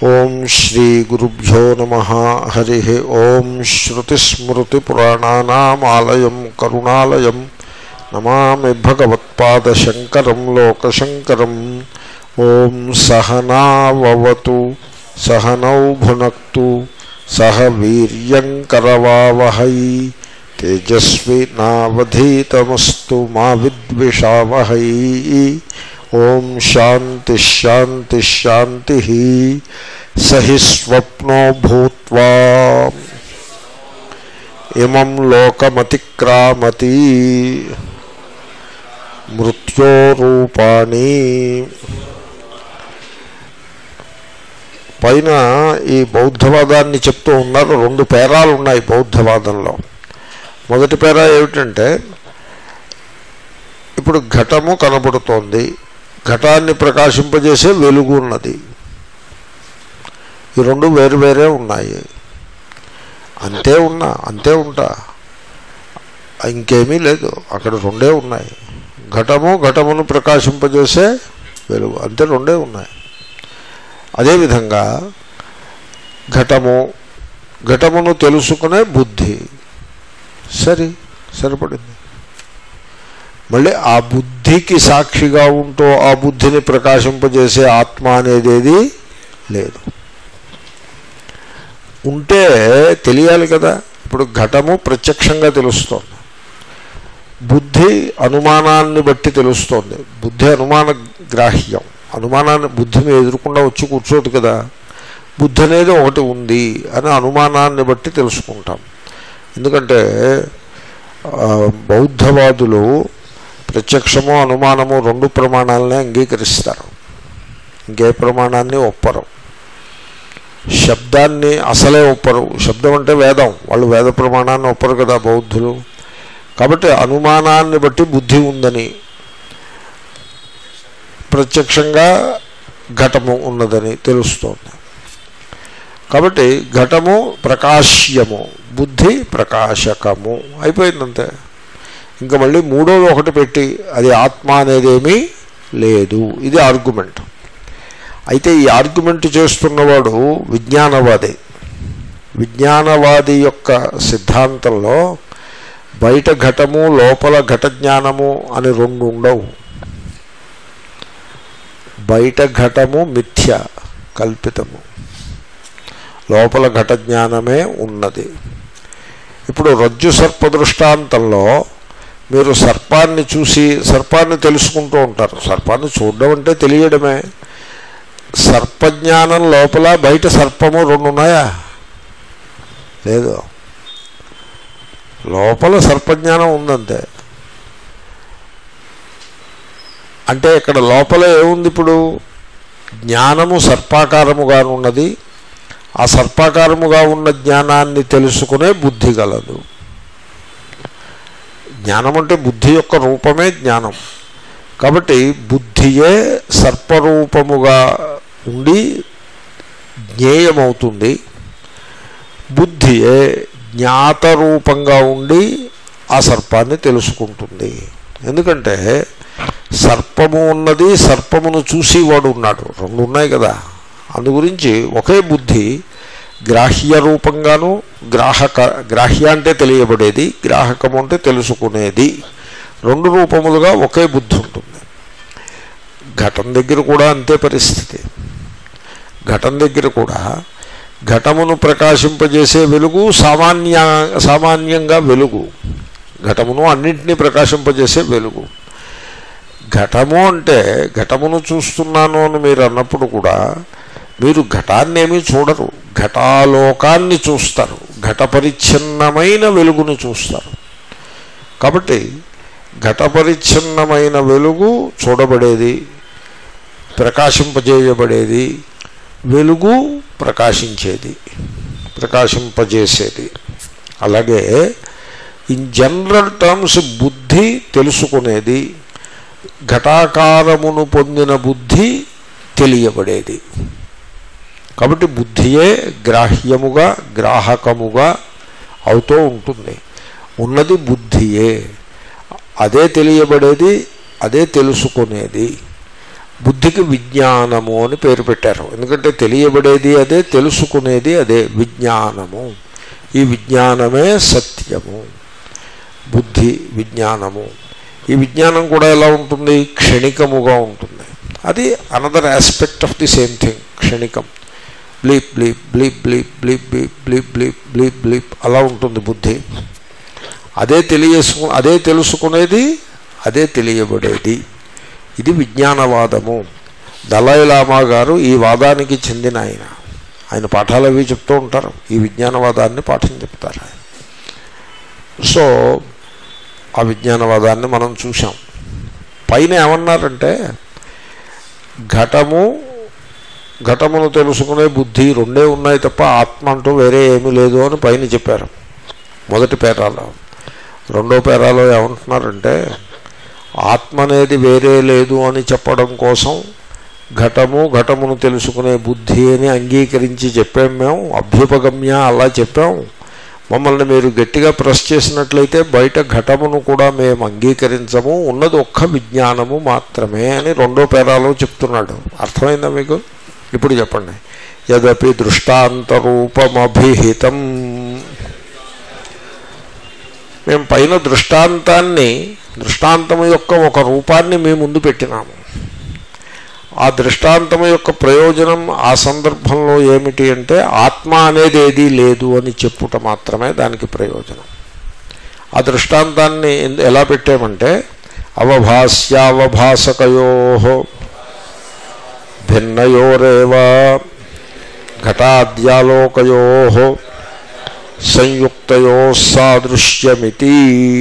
ఓం శ్రీ గురుభ్యో నమః. హరి ఓం. శ్రుతిస్మృతిపురాణానామాలయం కరుణాలయం నమామి భగవత్పాదశంకరం లోకశంకరం. ఓం సహనావవతు సహనౌ భునక్తు సహ వీర్యంకరవావహై తేజస్వినావధీతమస్తు మా విద్విషావహై. ఓం శాంతి శాంతి శాంతి. సహి స్వప్నో భూత్వా ఇమం లోకమతిక్రామతి మృత్యోరూపాణి. పైన ఈ బౌద్ధవాదాన్ని చెప్తూ ఉన్నారు. రెండు పేరాలు ఉన్నాయి బౌద్ధవాదంలో. మొదటి పేరా ఏమిటంటే, ఇప్పుడు ఘటము కనబడుతోంది, ఘటాన్ని ప్రకాశింపజేసే వెలుగు ఉన్నది. ఈ రెండు వేరు వేరే ఉన్నాయి. అంతే ఉంటా, ఇంకేమీ లేదు. అక్కడ రెండే ఉన్నాయి. ఘటమును ప్రకాశింపజేసే వెలుగు, అంతే రెండే ఉన్నాయి. అదేవిధంగా ఘటమును తెలుసుకునే బుద్ధి. సరిపడింది. మళ్ళీ ఆ బుద్ధికి సాక్షిగా ఉంటూ ఆ బుద్ధిని ప్రకాశింపజేసే ఆత్మ అనేది లేదు. ఉంటే తెలియాలి కదా. ఇప్పుడు ఘటము ప్రత్యక్షంగా తెలుస్తోంది, బుద్ధి అనుమానాన్ని బట్టి తెలుస్తోంది. బుద్ధి అనుమాన గ్రాహ్యం. అనుమానాన్ని బుద్ధి మీద ఎదురకుండా వచ్చి కూర్చోదు కదా. బుద్ధి అనేది ఒకటి ఉంది అని అనుమానాన్ని బట్టి తెలుసుకుంటాం. ఎందుకంటే బౌద్ధవాదులు ప్రత్యక్షము అనుమానము రెండు ప్రమాణాలనే అంగీకరిస్తారు, ఇంకే ప్రమాణాన్ని ఒప్పరు. శబ్దాన్ని అసలే ఒప్పరు. శబ్దం అంటే వేదం, వాళ్ళు వేద ప్రమాణాన్ని ఒప్పరు కదా బౌద్ధులు. కాబట్టి అనుమానాన్ని బట్టి బుద్ధి ఉందని, ప్రత్యక్షంగా ఘటము ఉన్నదని తెలుస్తోంది. కాబట్టి ఘటము ప్రకాశ్యము, బుద్ధి ప్రకాశకము అయిపోయిందంతే. ఇంకా మళ్ళీ మూడోది ఒకటి పెట్టి అది ఆత్మ అనేదేమీ లేదు. ఇది ఆర్గ్యుమెంట్. అయితే ఈ ఆర్గ్యుమెంట్ చేస్తున్నవాడు విజ్ఞానవాది. విజ్ఞానవాది యొక్క సిద్ధాంతంలో బయట ఘటము లోపల ఘట జ్ఞానము అని రెండు ఉండవు. బయట ఘటము మిథ్య, కల్పితము, లోపల ఘట జ్ఞానమే ఉన్నది. ఇప్పుడు రజ్జు సర్ప దృష్టాంతంలో మీరు సర్పాన్ని చూసి సర్పాన్ని తెలుసుకుంటూ ఉంటారు. సర్పాన్ని చూడడం అంటే తెలియడమే. సర్పజ్ఞానం లోపల బయట సర్పము రెండు ఉన్నాయా? లేదు. లోపల సర్పజ్ఞానం ఉందంతే. అంటే ఇక్కడ లోపల ఏముంది? ఇప్పుడు జ్ఞానము సర్పాకారముగా ఉన్నది. ఆ సర్పాకారముగా ఉన్న జ్ఞానాన్ని తెలుసుకునే బుద్ధి గలదు. జ్ఞానం అంటే బుద్ధి యొక్క రూపమే జ్ఞానం. కాబట్టి బుద్ధియే సర్పరూపముగా ఉండి జ్ఞేయమవుతుంది. బుద్ధియే జ్ఞాతరూపంగా ఉండి ఆ సర్పాన్ని తెలుసుకుంటుంది. ఎందుకంటే సర్పము ఉన్నది, సర్పమును చూసేవాడు ఉన్నాడు, రెండు ఉన్నాయి కదా. అందుగురించి ఒకే బుద్ధి గ్రాహ్య రూపంగాను, గ్రాహ్య అంటే తెలియబడేది, గ్రాహకము అంటే తెలుసుకునేది, రెండు రూపములుగా ఒకే బుద్ధి ఉంటుంది. ఘటం దగ్గర కూడా అంతే పరిస్థితి. ఘటం దగ్గర కూడా ఘటమును ప్రకాశింపజేసే వెలుగు సామాన్యంగా వెలుగు. ఘటమును అన్నింటినీ ప్రకాశింపజేసే వెలుగు. ఘటము అంటే ఘటమును చూస్తున్నాను అని మీరు అన్నప్పుడు కూడా మీరు ఘటాన్ని ఏమీ చూడరు, ఘటాలోకాన్ని చూస్తారు, ఘటపరిచ్ఛిన్నమైన వెలుగును చూస్తారు. కాబట్టి ఘటపరిచ్ఛిన్నమైన వెలుగు చూడబడేది, ప్రకాశింపజేయబడేది, వెలుగు ప్రకాశింపజేసేది. అలాగే ఇన్ జనరల్ టర్మ్స్ బుద్ధి తెలుసుకునేది, ఘటాకారమును పొందిన బుద్ధి తెలియబడేది. కాబట్టి బుద్ధియే గ్రాహ్యముగా, గ్రాహకముగా అవుతూ ఉంటుంది. ఉన్నది బుద్ధియే, అదే తెలియబడేది, అదే తెలుసుకునేది. బుద్ధికి విజ్ఞానము అని పేరు పెట్టారు. ఎందుకంటే తెలియబడేది అదే, తెలుసుకునేది అదే, విజ్ఞానము. ఈ విజ్ఞానమే సత్యము, బుద్ధి విజ్ఞానము. ఈ విజ్ఞానం కూడా ఎలా ఉంటుంది? క్షణికముగా ఉంటుంది. అది another aspect of the same thing, క్షణికం. Bleep bleep bleep bleep bleep bleep bleep bleep bleep bleep అలా ఉంటుంది బుద్ధి. అదే అదే తెలుసుకునేది, అదే తెలియబడేది. ఇది విజ్ఞానవాదము. దలైలామా గారు ఈ వాదానికి చెందిన ఆయన పాఠాలు అవి చెప్తూ ఉంటారు. ఈ విజ్ఞానవాదాన్ని పాఠం చెప్తారు ఆయన. సో ఆ విజ్ఞానవాదాన్ని మనం చూసాం. పైన ఏమన్నారంటే ఘటమును తెలుసుకునే బుద్ధి రెండే ఉన్నాయి తప్ప ఆత్మ అంటూ వేరే ఏమీ లేదు అని పైన చెప్పారు మొదటి పేరాలో. రెండో పేరాలో ఏమంటున్నారంటే ఆత్మ అనేది వేరే లేదు అని చెప్పడం కోసం ఘటమును తెలుసుకునే బుద్ధి అని అంగీకరించి చెప్పాం మేము, అభ్యుపగమ్య అలా చెప్పాం. మమ్మల్ని మీరు గట్టిగా ప్రెస్ చేసినట్లయితే బయట ఘటమును కూడా మేము అంగీకరించము, ఉన్నది ఒక్క విజ్ఞానము మాత్రమే అని రెండో పేరాలో చెప్తున్నాడు. అర్థమైందా మీకు? ఇప్పుడు చెప్పండి. యదపి దృష్టాంతరూపమభిహితం. మేము పైన దృష్టాంతము యొక్క ఒక రూపాన్ని మీ ముందు పెట్టినాము. ఆ దృష్టాంతము యొక్క ప్రయోజనం ఆ సందర్భంలో ఏమిటి అంటే ఆత్మ అనేది ఏదీ లేదు అని చెప్పుట మాత్రమే దానికి ప్రయోజనం. ఆ దృష్టాంతాన్ని ఎలా పెట్టామంటే అవభాస్యావభాసకయో భిన్నయోరేవ ఘటాద్యాలోకయో సంయుక్తయో సాదృశ్యమితి.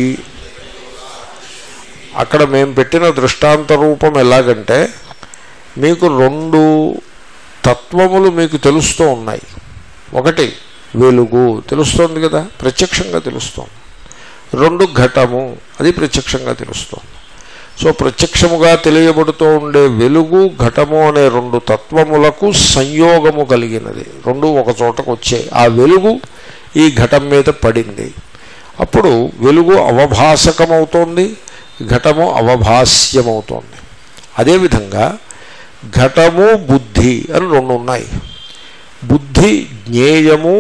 అక్కడ మేము పెట్టిన దృష్టాంత రూపం ఎలాగంటే మీకు రెండు తత్వములు మీకు తెలుస్తూ ఉన్నాయి. ఒకటి వెలుగు తెలుస్తోంది కదా, ప్రత్యక్షంగా తెలుస్తోంది. రెండు ఘటము, అది ప్రత్యక్షంగా తెలుస్తోంది. సో ప్రత్యక్షముగా తెలియబడుతూ ఉండే వెలుగు ఘటము అనే రెండు తత్వములకు సంయోగము కలిగినది. రెండు ఒక చోటకు వచ్చాయి. ఆ వెలుగు ఈ ఘటం మీద పడింది. అప్పుడు వెలుగు అవభాసకమవుతోంది, ఘటము అవభాస్యమవుతోంది. అదేవిధంగా ఘటము బుద్ధి అని రెండు ఉన్నాయి. బుద్ధి జ్ఞేయము,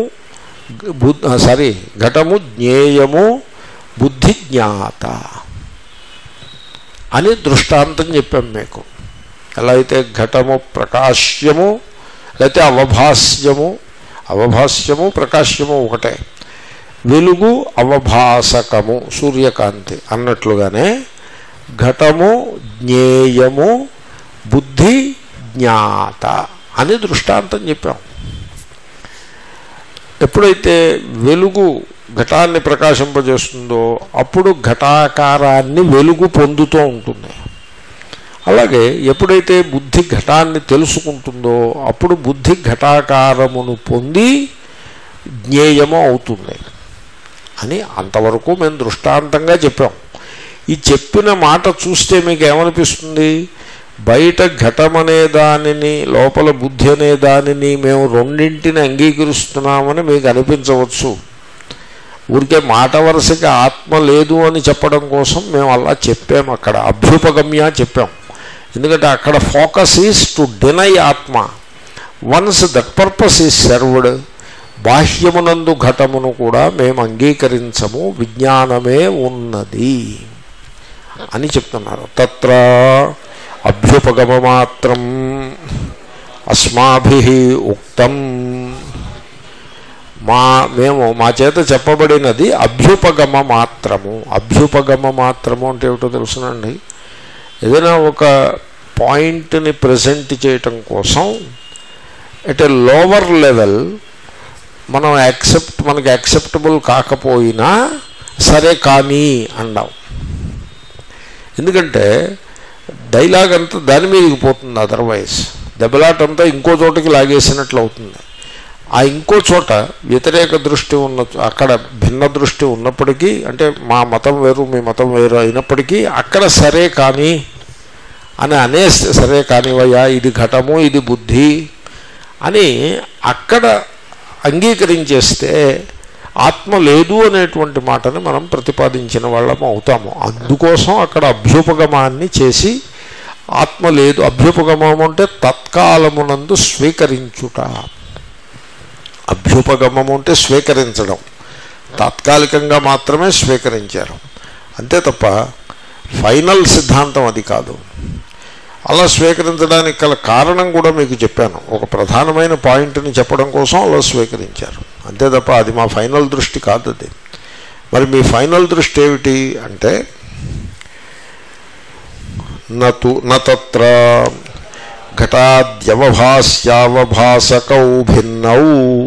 ఘటము జ్ఞేయము, బుద్ధి జ్ఞాత అని దృష్టాంతం చెప్పాం మీకు. ఎలా అయితే ఘటము ప్రకాశ్యము లేకపోతే అవభాస్యము ప్రకాశ్యము ఒకటే, వెలుగు అవభాసకము సూర్యకాంతి అన్నట్లుగానే ఘటము జ్ఞేయము, బుద్ధి జ్ఞాత అని దృష్టాంతం చెప్పాం. ఎప్పుడైతే వెలుగు ఘటాన్ని ప్రకాశింపజేస్తుందో అప్పుడు ఘటాకారాన్ని వెలుగు పొందుతూ ఉంటుంది. అలాగే ఎప్పుడైతే బుద్ధి ఘటాన్ని తెలుసుకుంటుందో అప్పుడు బుద్ధి ఘటాకారమును పొంది జ్ఞేయము అవుతుంది అని అంతవరకు మేము దృష్టాంతంగా చెప్పాం. ఈ చెప్పిన మాట చూస్తే మీకు ఏమనిపిస్తుంది? బయట ఘటమనే దానిని లోపల బుద్ధి అనే దానిని మేము రెండింటిని అంగీకరిస్తున్నామని మీకు అనిపించవచ్చు. ఊరికే మాట వరుసకి ఆత్మ లేదు అని చెప్పడం కోసం మేము అలా చెప్పాము. అక్కడ అభ్యుపగమ్య చెప్పాం. ఎందుకంటే అక్కడ ఫోకస్ ఈజ్ టు డినై ఆత్మ. Once that purpose is served, బాహ్యమునందు ఘటమును కూడా మేము అంగీకరించము, విజ్ఞానమే ఉన్నది అని చెప్తున్నారు. తత్ర అభ్యుపగమమాత్రం అస్మాభిః ఉక్తం. మా చేత చెప్పబడినది అభ్యుపగమ మాత్రము. అభ్యుపగమ మాత్రము అంటే ఏమిటో తెలుసునండి. ఏదైనా ఒక పాయింట్ని ప్రజెంట్ చేయటం కోసం ఎట్ ఏ లోవర్ లెవెల్ మనకి యాక్సెప్టబుల్ కాకపోయినా సరే కానీ అంటాం. ఎందుకంటే డైలాగ్ అంతా దాని మీదకి పోతుంది. అదర్వైజ్ దెబ్బలాట అంతా ఇంకో చోటకి లాగేసినట్లు అవుతుంది. ఆ ఇంకో చోట వ్యతిరేక దృష్టి ఉన్న, అక్కడ భిన్న దృష్టి ఉన్నప్పటికీ, అంటే మా మతం వేరు మీ మతం వేరు అయినప్పటికీ అక్కడ సరే కానీ అని సరే కానివయ్యా ఇది ఘటము ఇది బుద్ధి అని అక్కడ అంగీకరించేస్తే ఆత్మ లేదు అనేటువంటి మాటని మనం ప్రతిపాదించిన వాళ్ళము అవుతాము. అందుకోసం అక్కడ అభ్యుపగమాన్ని చేసి ఆత్మ లేదు. అభ్యుపగమము అంటే తత్కాలమునందు స్వీకరించుట. అభ్యుపగమము అంటే స్వీకరించడం, తాత్కాలికంగా మాత్రమే స్వీకరించారు అంతే తప్ప ఫైనల్ సిద్ధాంతం అది కాదు. అలా స్వీకరించడానికి గల కారణం కూడా మీకు చెప్పాను. ఒక ప్రధానమైన పాయింట్ని చెప్పడం కోసం అలా స్వీకరించారు అంతే తప్ప అది మా ఫైనల్ దృష్టి కాదు అది. మరి మీ ఫైనల్ దృష్టి ఏమిటి అంటే నత్ర ఘటాద్యవభాస్యావభాసకౌ భిన్నౌ.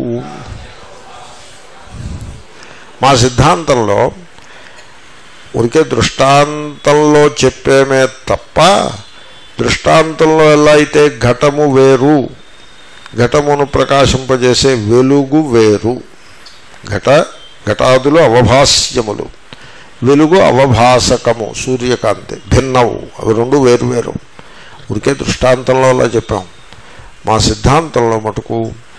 మా సిద్ధాంతంలో ఊరికే దృష్టాంతంలో చెప్పేమే తప్ప దృష్టాంతంలో ఎలా అయితే ఘటము వేరు, ఘటమును ప్రకాశింపజేసే వెలుగు వేరు, ఘటాదులు అవభాస్యములు, వెలుగు అవభాసకము సూర్యకాంతి, భిన్నవు, అవి రెండు వేరు వేరు. ఊరికే దృష్టాంతంలో అలా చెప్పాం. మా సిద్ధాంతంలో మటుకు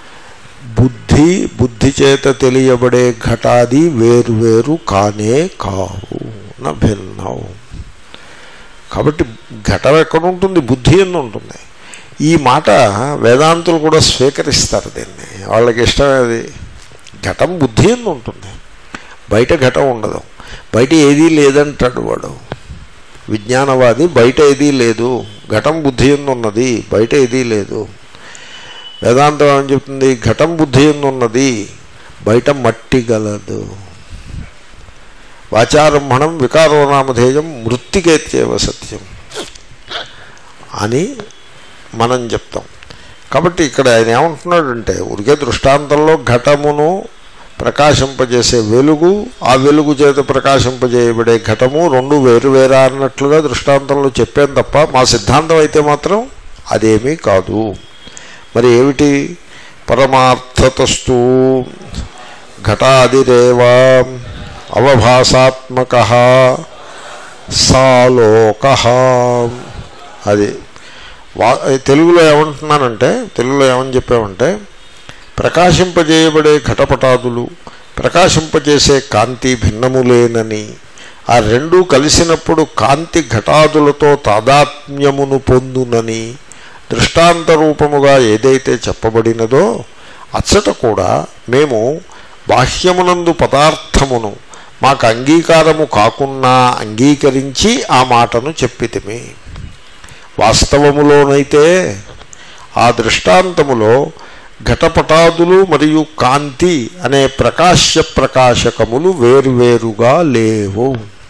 బుద్ధి చేత తెలియబడే ఘటాది వేరువేరు కానే కావు, నా భిన్నవు. కాబట్టి ఘటం ఎక్కడుంటుంది? బుద్ధి ఎందు ఉంటుంది. ఈ మాట వేదాంతులు కూడా స్వీకరిస్తారు దీన్ని, వాళ్ళకి ఇష్టమే అది. ఘటం బుద్ధి ఎందు ఉంటుంది, బయట ఘటం ఉండదు. బయట ఏదీ లేదంటాడు వాడు విజ్ఞానవాది. బయట ఏదీ లేదు, ఘటం బుద్ధి ఎందు ఉన్నది, బయట ఏదీ లేదు. వేదాంతం ఏమని చెప్తుంది? ఘటం బుద్ధి ఎందు ఉన్నది, బయట మట్టి గలదు. వాచారంభణం వికారో నామధేయం మృత్తికేత్యేవ సత్యం అని మనం చెప్తాం. కాబట్టి ఇక్కడ ఆయన ఏమంటున్నాడంటే ఊరికే దృష్టాంతంలో ఘటమును ప్రకాశింపజేసే వెలుగు, ఆ వెలుగు చేత ప్రకాశింపజేయబడే ఘటము రెండు వేరువేరా అన్నట్లుగా దృష్టాంతంలో చెప్పాను తప్ప మా సిద్ధాంతం అయితే మాత్రం అదేమీ కాదు. మరి ఏమిటి? పరమార్థతస్తు ఘటాదిరేవా అవభాసాత్మక సాలోక. అది తెలుగులో ఏమంటున్నానంటే, తెలుగులో ఏమని చెప్పామంటే ప్రకాశింపజేయబడే ఘటపటాదులు ప్రకాశింపజేసే కాంతి భిన్నములేనని, ఆ రెండూ కలిసినప్పుడు కాంతి ఘటాదులతో తాదాత్మ్యమును పొందునని దృష్టాంత రూపముగా ఏదైతే చెప్పబడినదో అచ్చట కూడా మేము బాహ్యమునందు పదార్థమును మాకు అంగీకారము కాకున్నా అంగీకరించి ఆ మాటను చెప్పితిమి. వాస్తవములోనైతే ఆ దృష్టాంతములో ఘటపటాదులు మరియు కాంతి అనే ప్రకాశకములు వేరువేరుగా లేవు.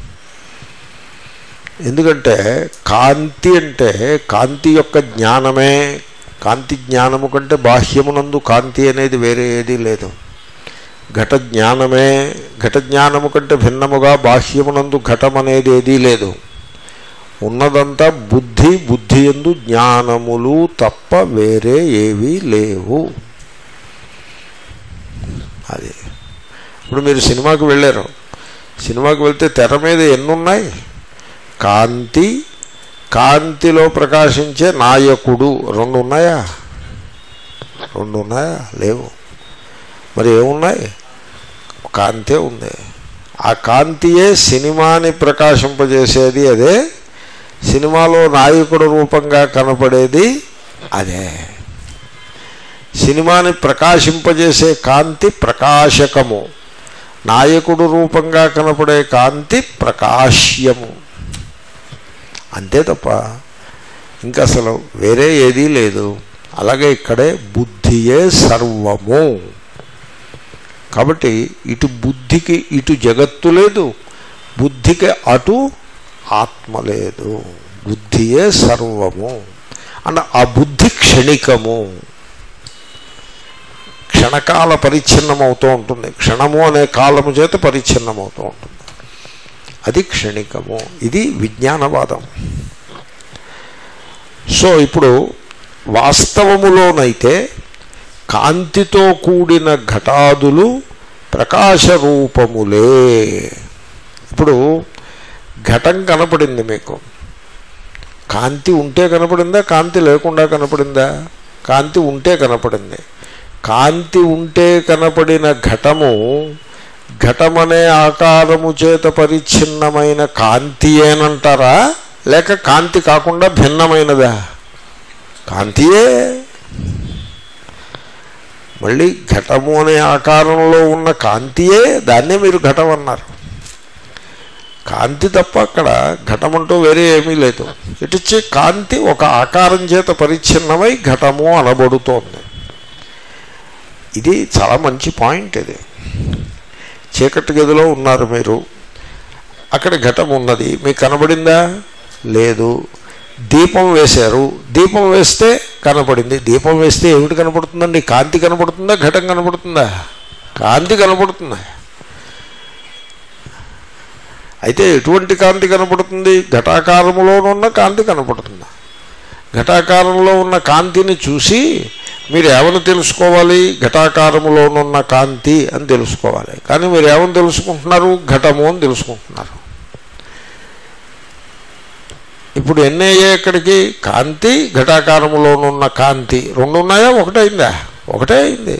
ఎందుకంటే కాంతి అంటే కాంతి యొక్క జ్ఞానమే. కాంతి జ్ఞానము కంటే బాహ్యమునందు కాంతి అనేది వేరే ఏదీ లేదు. ఘట జ్ఞానమే. ఘట జ్ఞానము కంటే భిన్నముగా బాహ్యమునందు ఘటం అనేది ఏదీ లేదు. ఉన్నదంతా బుద్ధి, బుద్ధి యందు జ్ఞానములు తప్ప వేరే ఏవీ లేవు. అది ఇప్పుడు మీరు సినిమాకి వెళ్ళారు, సినిమాకి వెళ్తే తెర మీద ఎన్నున్నాయి? కాంతి, కాంతిలో ప్రకాశించే నాయకుడు రెండు ఉన్నాయా? రెండు ఉన్నాయా? లేవు. మరి ఏమున్నాయి? కాంతే ఉంది. ఆ కాంతియే సినిమాని ప్రకాశింపజేసేది, అదే సినిమాలో నాయకుడు రూపంగా కనపడేది అదే. సినిమాని ప్రకాశింపజేసే కాంతి ప్రకాశకము, నాయకుడు రూపంగా కనపడే కాంతి ప్రకాశ్యము. అంతే తప్ప ఇంకా అసలు వేరే ఏదీ లేదు. అలాగే ఇక్కడే బుద్ధియే సర్వము. కాబట్టి ఇటు బుద్ధికి ఇటు జగత్తు లేదు, బుద్ధికి అటు ఆత్మ లేదు. బుద్ధియే సర్వము అంటే ఆ బుద్ధి క్షణికము, క్షణకాల పరిచ్ఛిన్నమవుతూ ఉంటుంది. క్షణము అనే కాలము చేత పరిచ్ఛిన్నమవుతూ ఉంటుంది. అది క్షణికము. ఇది విజ్ఞానవాదం. సో ఇప్పుడు వాస్తవములోనైతే కాంతితో కూడిన ఘటాదులు ప్రకాశరూపములే. ఇప్పుడు ఘటం కనపడింది మీకు, కాంతి ఉంటే కనపడిందా, కాంతి లేకుండా కనపడిందా? కాంతి ఉంటే కనపడింది. కాంతి ఉంటే కనపడిన ఘటము ఘటమనే ఆకారము చేత పరిచ్ఛిన్నమైన కాంతి ఏనంటారా? లేక కాంతి కాకుండా భిన్నమైనదా? కాంతియే. మళ్ళీ ఘటము అనే ఆకారంలో ఉన్న కాంతియే, దాన్నే మీరు ఘటం అన్నారు. కాంతి తప్ప అక్కడ ఘటమంటూ వేరే ఏమీ లేదు. ఇటుచ్చి కాంతి ఒక ఆకారం చేత పరిచ్ఛిన్నమై ఘటము అనబడుతోంది. ఇది చాలా మంచి పాయింట్. ఇది చీకటి గదిలో ఉన్నారు మీరు, అక్కడ ఘటం ఉన్నది, మీకు కనబడిందా? లేదు. దీపం వేశారు, దీపం వేస్తే కనపడింది. దీపం వేస్తే ఏమిటి కనపడుతుందండి? కాంతి కనపడుతుందా, ఘటం కనపడుతుందా? కాంతి కనపడుతుందా? అయితే ఎటువంటి కాంతి కనపడుతుంది? ఘటాకారములోనున్న కాంతి కనపడుతుందా? ఘటాకారంలో ఉన్న కాంతిని చూసి మీరు ఏమని తెలుసుకోవాలి? ఘటాకారములోనున్న కాంతి అని తెలుసుకోవాలి. కానీ మీరు ఏమని తెలుసుకుంటున్నారు? ఘటము అని తెలుసుకుంటున్నారు. ఇప్పుడు ఎన్ని అయ్యాయి ఇక్కడికి? కాంతి, ఘటాకారములోనున్న కాంతి రెండు ఉన్నాయా? ఒకటే అయిందా? ఒకటే అయింది.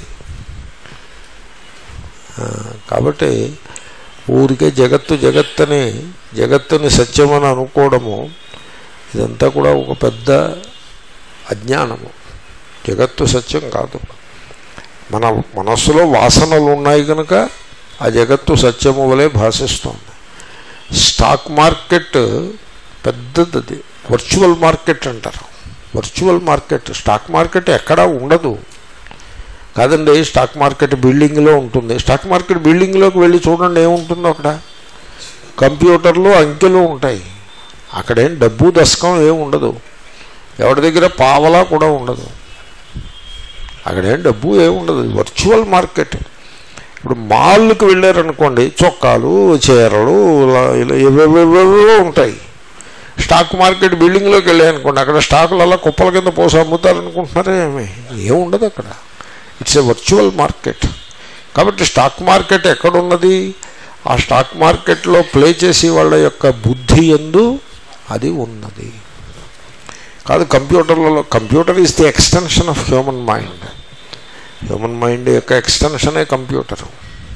కాబట్టి ఊరికే జగత్తుని సత్యమని అనుకోవడము ఇదంతా కూడా ఒక పెద్ద అజ్ఞానము. జగత్తు సత్యం కాదు. మన మనస్సులో వాసనలు ఉన్నాయి కనుక ఆ జగత్తు సత్యము వలె భాషిస్తోంది. స్టాక్ మార్కెట్ పెద్దది, వర్చువల్ మార్కెట్ అంటారు. వర్చువల్ మార్కెట్, స్టాక్ మార్కెట్ ఎక్కడా ఉండదు కాదండి. స్టాక్ మార్కెట్ బిల్డింగ్లో ఉంటుంది. స్టాక్ మార్కెట్ బిల్డింగ్లోకి వెళ్ళి చూడండి ఏముంటుందో అక్కడ. కంప్యూటర్లు, అంకెలు ఉంటాయి. అక్కడేం డబ్బు దశకం ఏమి ఉండదు. ఎవరి దగ్గర పావలా కూడా ఉండదు. అక్కడేం డబ్బు ఏమి ఉండదు. Virtual market. ఇప్పుడు మాల్కి వెళ్ళారనుకోండి, చొక్కాలు, చీరలు ఇలా ఏవేవేవో ఉంటాయి. స్టాక్ మార్కెట్ బిల్డింగ్లోకి వెళ్ళాయనుకోండి, అక్కడ స్టాకులు అలా కుప్పల కింద పోసి అమ్ముతారనుకుంటున్నారే, ఏముండదు అక్కడ. It's a virtual market. కాబట్టి స్టాక్ మార్కెట్ ఎక్కడున్నది? ఆ స్టాక్ మార్కెట్లో ప్లే చేసే వాళ్ళ యొక్క బుద్ధి యందు అది ఉన్నది కాదు. కంప్యూటర్లలో, computer is the extension of human mind. Human mind యొక్క ఎక్స్టెన్షనే కంప్యూటరు.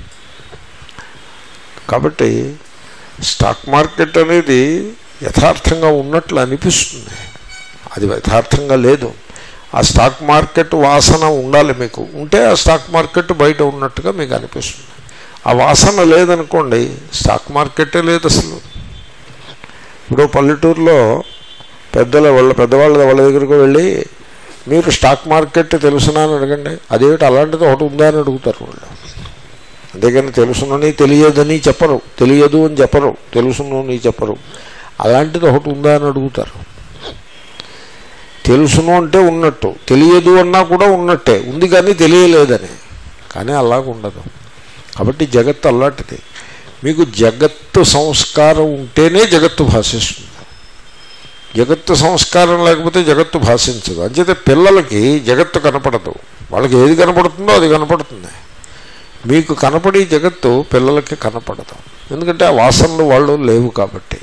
కాబట్టి స్టాక్ మార్కెట్ అనేది యథార్థంగా ఉన్నట్లు అనిపిస్తుంది, అది యథార్థంగా లేదు. ఆ స్టాక్ మార్కెట్ వాసన ఉండాలి మీకు. ఉంటే ఆ స్టాక్ మార్కెట్ బయట ఉన్నట్టుగా మీకు అనిపిస్తుంది. ఆ వాసన లేదనుకోండి, స్టాక్ మార్కెటే లేదు అసలు. ఇప్పుడు పల్లెటూరులో పెద్దవాళ్ళ దగ్గరకు వెళ్ళి మీరు స్టాక్ మార్కెట్ తెలుసునా అని అడగండి. అదేమిటి అలాంటిది ఒకటి ఉందా అని అడుగుతారు వాళ్ళు. అంతేగాని తెలుసునని తెలియదని చెప్పరు, తెలియదు అని చెప్పరు, తెలుసునని చెప్పరు. అలాంటిది ఒకటి ఉందా అని అడుగుతారు. తెలుసును అంటే ఉన్నట్టు, తెలియదు అన్నా కూడా ఉన్నట్టే, ఉంది కానీ తెలియలేదని. కానీ అలాగ ఉండదు. కాబట్టి జగత్తు అలాంటిది. మీకు జగత్తు సంస్కారం ఉంటేనే జగత్తు భాషిస్తుంది. జగత్తు సంస్కారం లేకపోతే జగత్తు భాషించదు. అంచేతే పిల్లలకి జగత్తు కనపడదు. వాళ్ళకి ఏది కనపడుతుందో అది కనపడుతుంది. మీకు కనపడి జగత్తు పిల్లలకి కనపడదు. ఎందుకంటే ఆ వాసనలు వాళ్ళు లేవు కాబట్టి.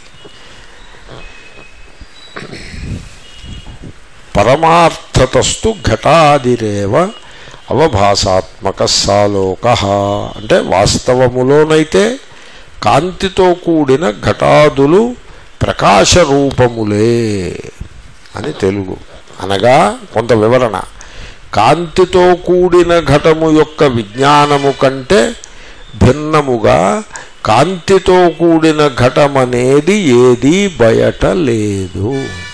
పరమార్థతస్తు ఘటాదిరేవ అవభాసాత్మక సాలోక. అంటే వాస్తవములోనైతే కాంతితో కూడిన ఘటాదులు ప్రకాశరూపములే అని తెలుగు. అనగా కొంత వివరణ. కాంతితో కూడిన ఘటము యొక్క విజ్ఞానము కంటే భిన్నముగా కాంతితో కూడిన ఘటమనేది ఏదీ బయట లేదు.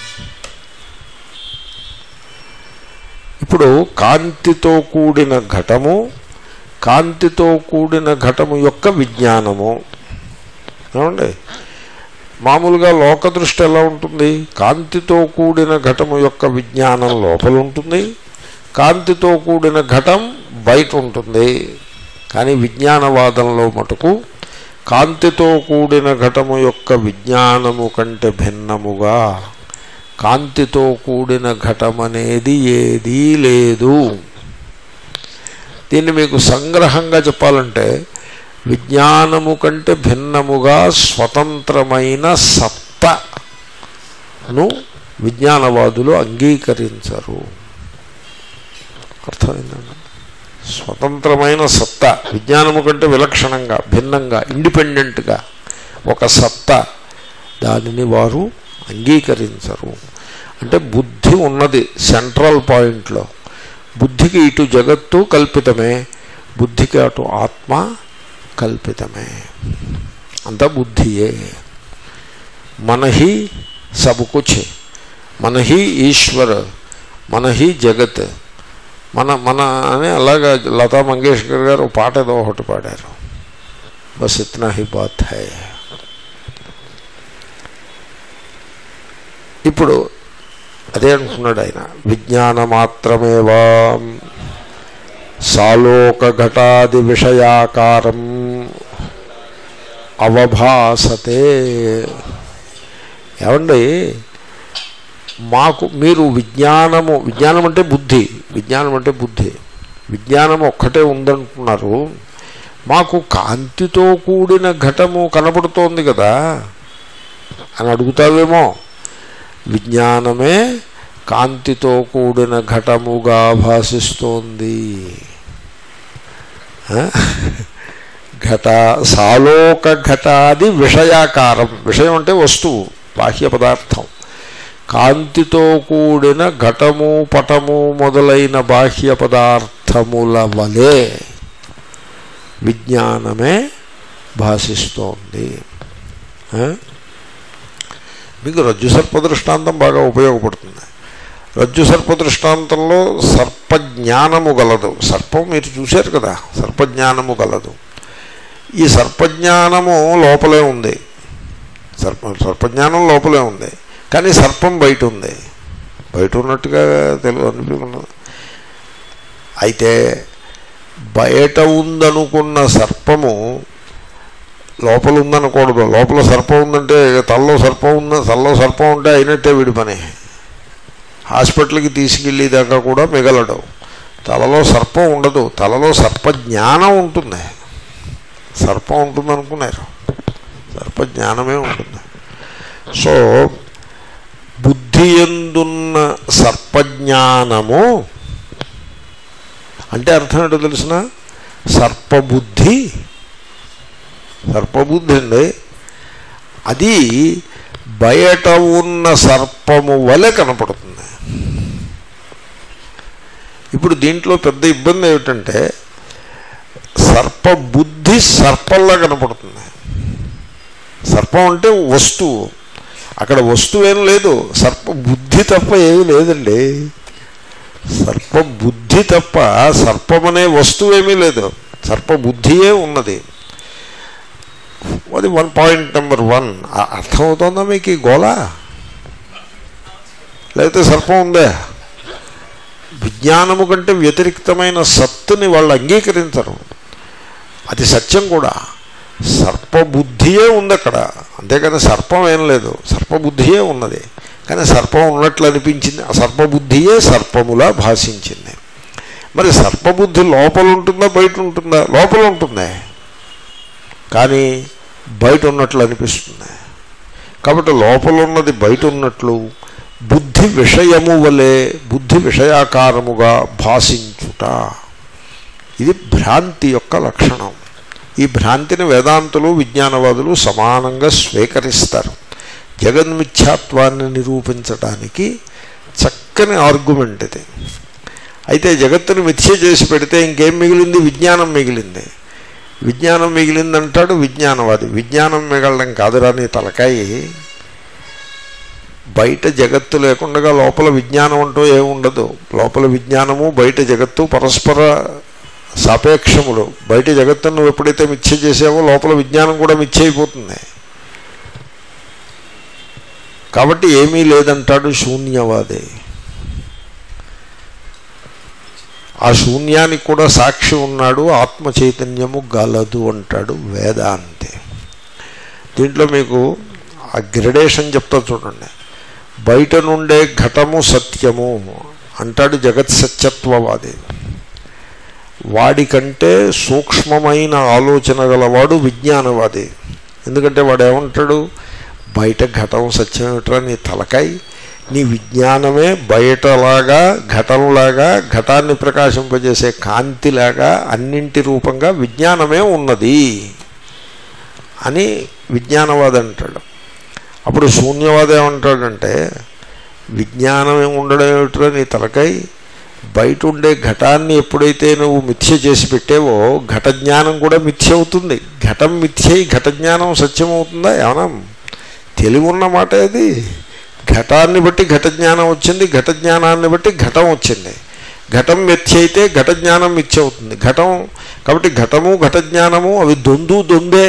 ఇప్పుడు కాంతితో కూడిన ఘటము, కాంతితో కూడిన ఘటము యొక్క విజ్ఞానము. ఏమండి, మామూలుగా లోక దృష్టి ఎలా ఉంటుంది? కాంతితో కూడిన ఘటము యొక్క విజ్ఞానం లోపల ఉంటుంది, కాంతితో కూడిన ఘటం బయట ఉంటుంది. కానీ విజ్ఞానవాదంలో మటుకు కాంతితో కూడిన ఘటము యొక్క విజ్ఞానము కంటే భిన్నముగా కాంతితో కూడిన ఘటమనేది ఏదీ లేదు. దీన్ని మీకు సంగ్రహంగా చెప్పాలంటే, విజ్ఞానము కంటే భిన్నముగా స్వతంత్రమైన సత్తను విజ్ఞానవాదులు అంగీకరించరు. అర్థమైందండి? స్వతంత్రమైన సత్తా, విజ్ఞానము కంటే విలక్షణంగా, భిన్నంగా, ఇండిపెండెంట్గా ఒక సత్తా, దానిని వారు అంగీకరించరు. అంటే బుద్ధి ఉన్నది సెంట్రల్ పాయింట్లో. బుద్ధికి ఇటు జగత్తు కల్పితమే, బుద్ధికి అటు ఆత్మ కల్పితమే, అంతా బుద్ధియే. మనహి సబ్ కుచ్, మనహి ఈశ్వర్, మనహి జగత్, మన అని అలాగా లతా మంగేష్కర్ గారు పాట ఏదో ఒకటి పాడారు, బస్ ఇత్నా హీ బాత్ హై. ఇప్పుడు అదే అంటున్నాడు ఆయన, విజ్ఞాన మాత్రమేవా సాలోక ఘటాది విషయాకారం అవభాసతే. ఏమండి, మాకు మీరు విజ్ఞానము, విజ్ఞానం అంటే బుద్ధి, విజ్ఞానం అంటే బుద్ధి, విజ్ఞానం ఒక్కటే ఉందంటున్నారు, మాకు కాంతితో కూడిన ఘటము కనపడుతోంది కదా అని అడుగుతావేమో. విజ్ఞానమే కాంతితో కూడిన ఘటముగా భాషిస్తోంది. ఘట సాలోక ఘటాది విషయాకారం, విషయం అంటే వస్తువు, బాహ్య పదార్థం. కాంతితో కూడిన ఘటము పటము మొదలైన బాహ్య పదార్థముల వలె విజ్ఞానమే భాషిస్తోంది. మీకు రజ్జు సర్ప దృష్టాంతం బాగా ఉపయోగపడుతుంది. రజ్జు సర్ప దృష్టాంతంలో సర్పజ్ఞానము గలదు. సర్పం మీరు చూశారు కదా, సర్పజ్ఞానము గలదు. ఈ సర్పజ్ఞానము లోపలే ఉంది, సర్పజ్ఞానం లోపలే ఉంది, కానీ సర్పం బయట ఉంది, బయట ఉన్నట్టుగా అనిపిస్తున్నది. అయితే బయట ఉందనుకున్న సర్పము లోపల ఉందనకూడదు. లోపల సర్పం ఉందంటే తలలో సర్పం తలలో సర్పం ఉంటే అయినట్టే వీడి పని. హాస్పిటల్కి తీసుకెళ్ళేదాకా కూడా మిగలడు. తలలో సర్పం ఉండదు, తలలో సర్పజ్ఞానం ఉంటుంది. సర్పం ఉంటుంది అనుకున్నారు, సర్పజ్ఞానమే ఉంటుంది. సో బుద్ధి యందున్న సర్పజ్ఞానము అంటే అర్థం ఏంటో తెలిసిన, సర్పబుద్ధి, సర్పబుద్ధి అండి, అది బయట ఉన్న సర్పము వలె కనపడుతుంది. ఇప్పుడు దీంట్లో పెద్ద ఇబ్బంది ఏమిటంటే సర్పబుద్ధి సర్పంలా కనపడుతుంది. సర్పం అంటే వస్తువు, అక్కడ వస్తువు ఏం లేదు, సర్పబుద్ధి తప్ప ఏమీ లేదండి. సర్పబుద్ధి తప్ప సర్పం అనే వస్తువు ఏమీ లేదు, సర్పబుద్ధియే ఉన్నది. అది పాయింట్ నెంబర్ 1. అర్థమవుతుందా మీకు ఈ గోళ? లేకపోతే సర్పం ఉందే? విజ్ఞానము కంటే వ్యతిరిక్తమైన సత్తుని వాళ్ళు అంగీకరించరు, అది సత్యం కూడా. సర్పబుద్ధియే ఉంది అక్కడ, అంతేకాని సర్పం ఏం లేదు, సర్పబుద్ధియే ఉన్నది. కానీ సర్పం ఉన్నట్లు అనిపించింది, ఆ సర్పబుద్ధియే సర్పములా భాషించింది. మరి సర్పబుద్ధి లోపల ఉంటుందా బయట ఉంటుందా? లోపల ఉంటుంది, కానీ బయట ఉన్నట్లు అనిపిస్తుంది. కాబట్టి లోపల ఉన్నది బయట ఉన్నట్లు బుద్ధి విషయము వలె, బుద్ధి విషయాకారముగా భాషించుట, ఇది భ్రాంతి యొక్క లక్షణం. ఈ భ్రాంతిని వేదాంతులు విజ్ఞానవాదులు సమానంగా స్వీకరిస్తారు. జగన్మిథ్యాత్వాన్ని నిరూపించడానికి చక్కని ఆర్గ్యుమెంట్ ఇది. అయితే జగత్తును మిథ్య చేసి పెడితే ఇంకేం మిగిలింది? విజ్ఞానం మిగిలింది. విజ్ఞానం మిగిలిందంటాడు విజ్ఞానవాది. విజ్ఞానం మిగలడం కాదురా నీ తలకాయి, బయట జగత్తు లేకుండా లోపల విజ్ఞానం అంటూ ఏముండదు. లోపల విజ్ఞానము బయట జగత్తు పరస్పర సాపేక్షములు. బయట జగత్తును నువ్వు ఎప్పుడైతే మిథ్య చేసావో లోపల విజ్ఞానం కూడా మిథ్య అయిపోతుంది. కాబట్టి ఏమీ లేదంటాడు శూన్యవాదే. ఆ శూన్యానికి కూడా సాక్షి ఉన్నాడు, ఆత్మ చైతన్యము గలదు అంటాడు వేదాంతి. దీంట్లో మీకు ఆ గ్రెడేషన్ చెప్తా చూడండి. బయట నుండే ఘటము సత్యము అంటాడు జగత్ సత్యత్వవాది. వాడికంటే సూక్ష్మమైన ఆలోచన గలవాడు విజ్ఞానవాది. ఎందుకంటే వాడు ఏమంటాడు, బయట ఘటం సత్యం ఏమిట్రా నీ తలకాయి, నీ విజ్ఞానమే బయటలాగా ఘటంలాగా ఘటాన్ని ప్రకాశింపజేసే కాంతిలాగా అన్నింటి రూపంగా విజ్ఞానమే ఉన్నది అని విజ్ఞానవాది అంటాడు. అప్పుడు శూన్యవాది ఏమంటాడంటే, విజ్ఞానం ఉండడం ఏమిటో నీ తలకాయ, బయట ఉండే ఘటాన్ని ఎప్పుడైతే నువ్వు మిథ్య చేసి పెట్టేవో ఘట జ్ఞానం కూడా మిథ్య అవుతుంది. ఘటం మిథ్యై ఘట జ్ఞానం సత్యం అవుతుందా? ఏమన్నా తెలివి ఉన్న మాట అది. ఘటాన్ని బట్టి ఘట జ్ఞానం వచ్చింది, ఘట జ్ఞానాన్ని బట్టి ఘటం వచ్చింది. ఘటం మిథ్య అయితే ఘట జ్ఞానం మిథ్య అవుతుంది. ఘటం కాబట్టి ఘటము ఘట జ్ఞానము అవి దొందే.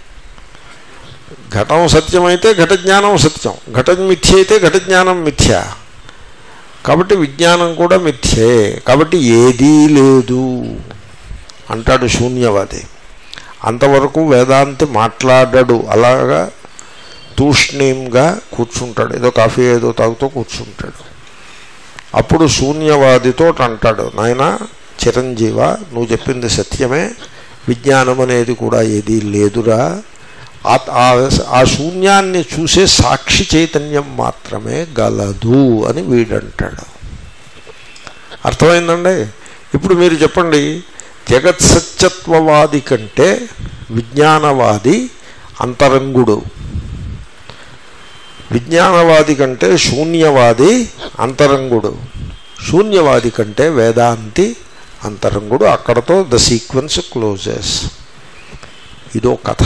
ఘటం సత్యమైతే ఘట జ్ఞానం సత్యం, ఘటం మిథ్య అయితే ఘట జ్ఞానం మిథ్య. కాబట్టి విజ్ఞానం కూడా మిథ్యే, కాబట్టి ఏదీ లేదు అంటాడు శూన్యవాది. అంతవరకు వేదాంతి మాట్లాడాడు, అలాగా తూష్ణీంగా కూర్చుంటాడు, ఏదో కాఫీ ఏదో తాగుతూ కూర్చుంటాడు. అప్పుడు శూన్యవాదితో అంటాడు, నాయనా చిరంజీవ, నువ్వు చెప్పింది సత్యమే, విజ్ఞానం అనేది కూడా ఏదీ లేదురా, ఆ శూన్యాన్ని చూసే సాక్షి చైతన్యం మాత్రమే గలదు అని వీడంటాడు. అర్థమైందండి? ఇప్పుడు మీరు చెప్పండి, జగత్సత్యత్వవాది కంటే విజ్ఞానవాది అంతరంగుడు, విజ్ఞానవాది కంటే శూన్యవాది అంతరంగుడు, శూన్యవాది కంటే వేదాంతి అంతరంగుడు. అక్కడతో ద సీక్వెన్స్ క్లోజెస్. ఇదో కథ.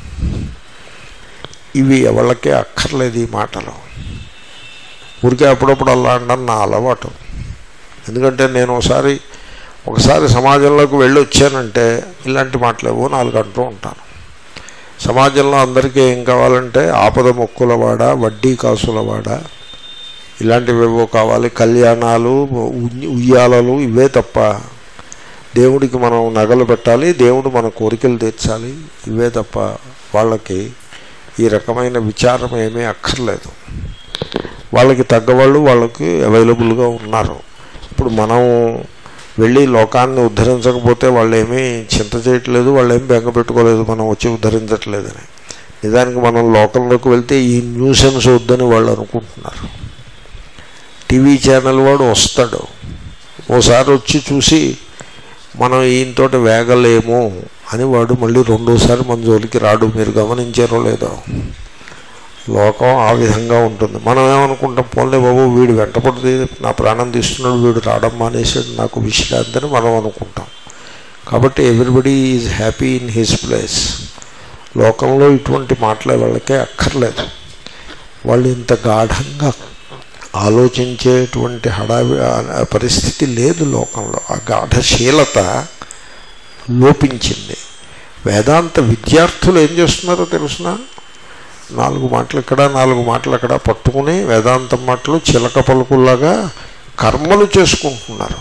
ఇవి ఎవరికే అక్కర్లేదు ఈ మాటలు. ఊరికే అప్పుడప్పుడు అలా అనడం నా అలవాటు. ఎందుకంటే నేను ఒకసారి సమాజంలోకి వెళ్ళి వచ్చానంటే ఇలాంటి మాటలేవో 4 అంటూ ఉంటాను. సమాజంలో అందరికీ ఏం కావాలంటే ఆపద మొక్కులవాడ, వడ్డీ కాసులవాడ, ఇలాంటివేవో కావాలి, కళ్యాణాలు, ఉయ్యాలలు, ఇవే తప్ప దేవుడికి మనం నగలు పెట్టాలి, దేవుడు మన కోరికలు తీర్చాలి, ఇవే తప్ప వాళ్ళకి ఈ రకమైన విచారం ఏమీ అక్కర్లేదు. వాళ్ళకి తగ్గవాళ్ళు వాళ్ళకి అవైలబుల్గా ఉన్నారు. ఇప్పుడు మనం వెళ్ళి లోకాన్ని ఉద్ధరించకపోతే వాళ్ళు ఏమీ చింత చేయట్లేదు, వాళ్ళు ఏమి బెంగ పెట్టుకోలేదు మనం వచ్చి ఉద్ధరించట్లేదని. నిజానికి మనం లోకంలోకి వెళ్తే ఈ న్యూసెన్స్ వద్దని వాళ్ళు అనుకుంటున్నారు. టీవీ ఛానల్ వాడు వస్తాడు, ఓసారి వచ్చి చూసి మనం ఈయనతోటి వేగలేము అని వాడు మళ్ళీ రెండోసారి మన జోలికి రాడు. మీరు గమనించారో లేదో? లోకం ఆ విధంగా ఉంటుంది. మనం ఏమనుకుంటాం, పోన్లే బాబు వీడు వెంటపడితే నా ప్రాణం తీస్తున్నాడు, వీడు రావడం మానేసాడు, నాకు విశ్రాంతి అని మనం అనుకుంటాం. కాబట్టి everybody is happy in his place. లోకంలో ఇటువంటి మాటలే వాళ్ళకే అక్కర్లేదు. వాళ్ళు ఇంత గాఢంగా ఆలోచించేటువంటి పరిస్థితి లేదు లోకంలో. ఆ గాఢశీలత లోపించింది. వేదాంత విద్యార్థులు ఏం చేస్తున్నారో తెలుసిన, 4 మాటలు ఇక్కడ 4 మాటలు అక్కడ పట్టుకుని వేదాంతం మాటలు చిలక పలుకుల్లాగా కర్మలు చేసుకుంటున్నారు.